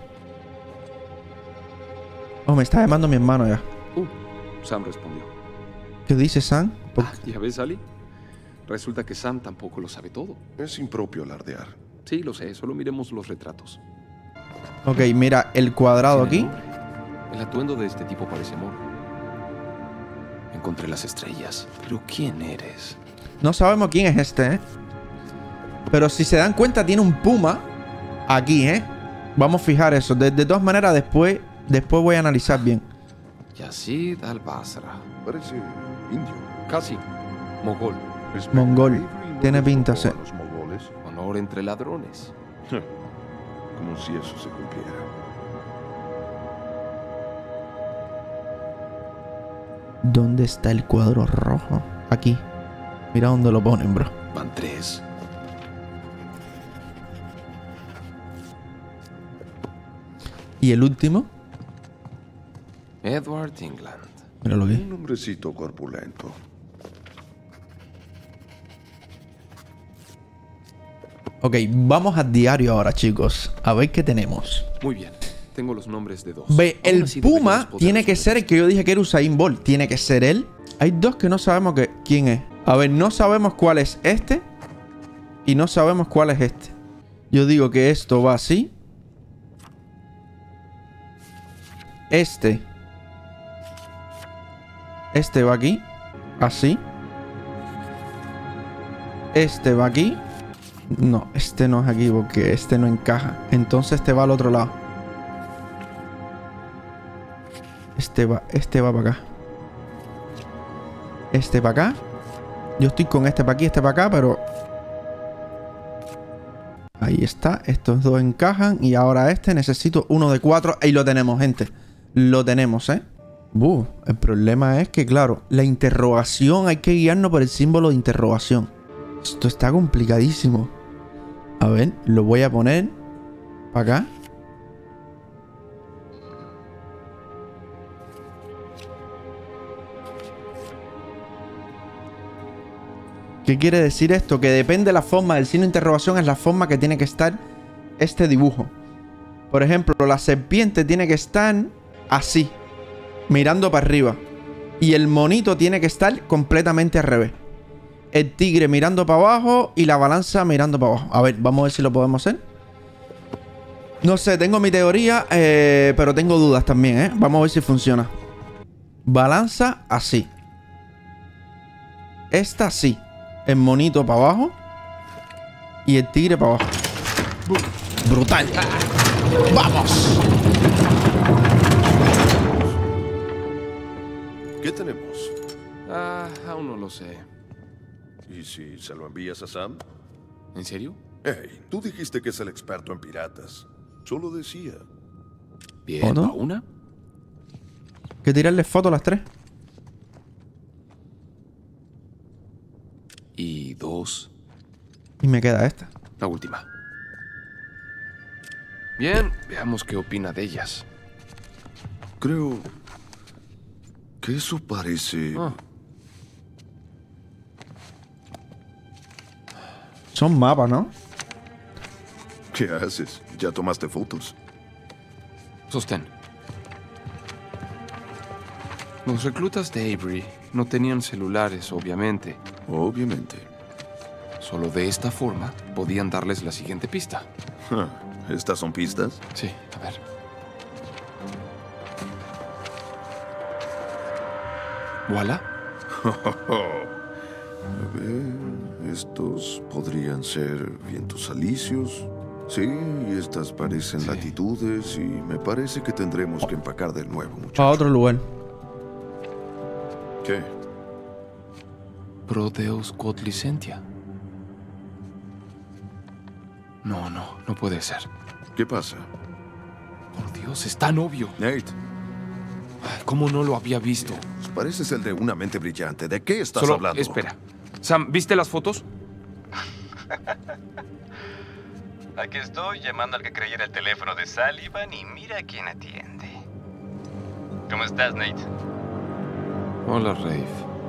Oh, me está llamando mi hermano ya. Uh, Sam respondió. ¿Qué dice Sam? Por- Ah, ¿ya ves, Ali? Resulta que Sam tampoco lo sabe todo. Es impropio alardear. Sí, lo sé, solo miremos los retratos. Ok, mira, el cuadrado aquí. ¿Tiene nombre? El atuendo de este tipo parece Moro. Encontré las estrellas. ¿Pero quién eres? No sabemos quién es este, ¿eh? Pero si se dan cuenta, tiene un puma aquí, ¿eh? Vamos a fijar eso. De, de todas maneras, después, después voy a analizar bien. Yazid al-Basra. Parece indio. Casi. Mogol. Es Mongol. Avery no Tiene les pinta, tocó sí. a los mongoles. Honor entre ladrones. Como si eso se cumpliera. ¿Dónde está el cuadro rojo? Aquí. Mira dónde lo ponen, bro. Van tres. ¿Y el último? Edward England. Míralo aquí. Un hombrecito corpulento. Ok, vamos al diario ahora, chicos. A ver qué tenemos. Muy bien. Tengo los nombres de dos. Ve, Aún el así deberíamos puma poder tiene que ser resolver el que yo dije que era Usain Bolt. Tiene que ser él. Hay dos que no sabemos que, quién es. A ver, no sabemos cuál es este. Y no sabemos cuál es este. Yo digo que esto va así. Este. Este va aquí. Así. Este va aquí. No, este no es aquí porque este no encaja. Entonces este va al otro lado. Este va, este va para acá. Este para acá. Yo estoy con este para aquí, este para acá, pero... Ahí está. Estos dos encajan. Y ahora este necesito uno de cuatro. Ahí lo tenemos, gente. Lo tenemos, ¿eh? Buh, el problema es que, claro, la interrogación hay que guiarnos por el símbolo de interrogación. Esto está complicadísimo. A ver, lo voy a poner para acá. ¿Qué quiere decir esto? Que depende de la forma del signo de interrogación, es la forma que tiene que estar este dibujo. Por ejemplo, la serpiente tiene que estar así, mirando para arriba. Y el monito tiene que estar completamente al revés. El tigre mirando para abajo y la balanza mirando para abajo. A ver, vamos a ver si lo podemos hacer. No sé, tengo mi teoría, eh, pero tengo dudas también, ¿eh? Vamos a ver si funciona. Balanza así. Esta así. El monito para abajo. Y el tigre para abajo. Brutal. ¡Vamos! tenemos? Ah, aún no lo sé. ¿Y si se lo envías a Sam? ¿En serio? Hey, tú dijiste que es el experto en piratas. Solo decía. Bien, ¿Foto? ¿va una? Que tirarle foto a las tres. Y dos. Y me queda esta. La última. Bien, veamos qué opina de ellas. Creo que eso parece... Ah, Son mapas, ¿no? ¿Qué haces? ¿Ya tomaste fotos? sostén. Los reclutas de Avery no tenían celulares, obviamente. Obviamente. Solo de esta forma podían darles la siguiente pista. Ja, ¿estas son pistas? Sí, a ver. ¿Voilà? A ver, estos podrían ser vientos alisios. Sí, y estas parecen Sí. latitudes y me parece que tendremos que empacar de nuevo, A muchachos. otro lugar. ¿Qué? Pro Deus quod licentia. No, no, no puede ser. ¿Qué pasa? Por Dios, es tan obvio. Nate, Ay, ¿cómo no lo había visto? pareces el de una mente brillante. ¿De qué estás Solo, hablando? espera. Sam, ¿viste las fotos? Aquí estoy llamando al que creyera el teléfono de Sullivan y mira quién atiende. ¿Cómo estás, Nate? Hola, Rafe.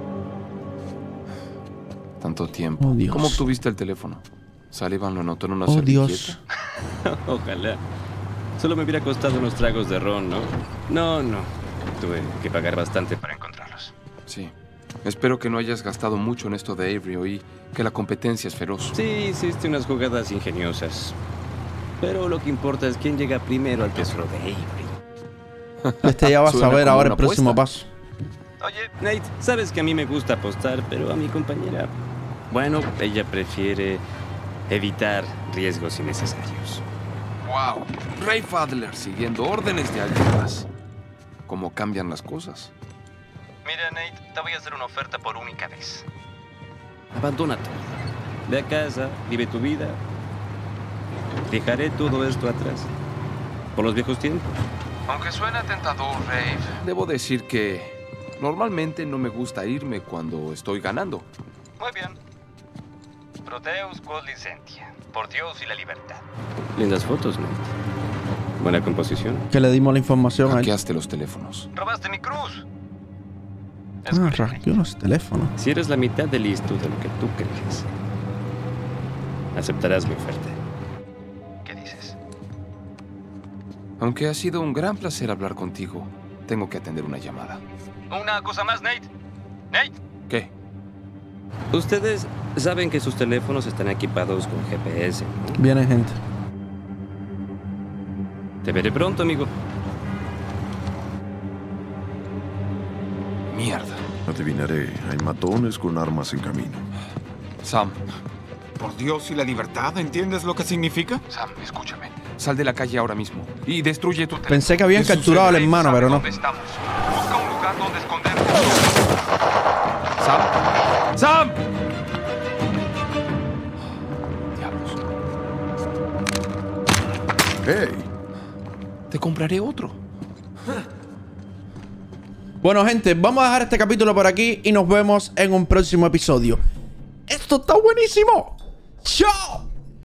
Tanto tiempo. Oh, Dios. ¿Cómo obtuviste el teléfono? Sullivan lo anotó en una Oh, servilleta. Dios. Ojalá. Solo me hubiera costado unos tragos de ron, ¿no? No, no. Tuve que pagar bastante para encontrarlos. Sí. Espero que no hayas gastado mucho en esto de Avery. Oí que la competencia es feroz. Sí, hiciste unas jugadas ingeniosas. Pero lo que importa es quién llega primero al tesoro de Avery. Este ya vas a Suena ver como ahora una el próximo apuesta. paso. Oye, Nate, sabes que a mí me gusta apostar, pero a mi compañera... Bueno, ella prefiere evitar riesgos innecesarios. ¡Wow! Ray Adler siguiendo órdenes de alguien más. ¿Cómo cambian las cosas? Mira, Nate, te voy a hacer una oferta por única vez. Abandona todo. Ve a casa, vive tu vida. Dejaré todo esto atrás. Por los viejos tiempos. Aunque suena tentador, Ray, debo decir que normalmente no me gusta irme cuando estoy ganando. Muy bien. Proteus quod licentia. Por Dios y la libertad. Lindas fotos, Nate. Buena composición. Que le dimos la información a él. Hackeaste los teléfonos. Robaste mi cruz. Ah, Escucha, rasqué unos teléfonos. Si eres la mitad de listo de lo que tú crees, aceptarás mi oferta. ¿qué dices? Aunque ha sido un gran placer hablar contigo, tengo que atender una llamada. Una cosa más, Nate. Nate. ¿Qué? Ustedes saben que sus teléfonos están equipados con G P S, ¿no? Viene gente. Te veré pronto, amigo. Mierda. Adivinaré, hay matones con armas en camino. Sam, Por Dios y la libertad, ¿entiendes lo que significa? Sam, escúchame. Sal de la calle ahora mismo y destruye tu teléfono. Pensé que habían ¿Qué capturado al sucede? hermano, ¿Sabe pero no. dónde estamos? Busca un lugar donde esconderte. Sam. Sam. Diablos. ¡Hey! Te compraré otro. Bueno, gente, vamos a dejar este capítulo por aquí y nos vemos en un próximo episodio. ¡Esto está buenísimo! ¡Chao!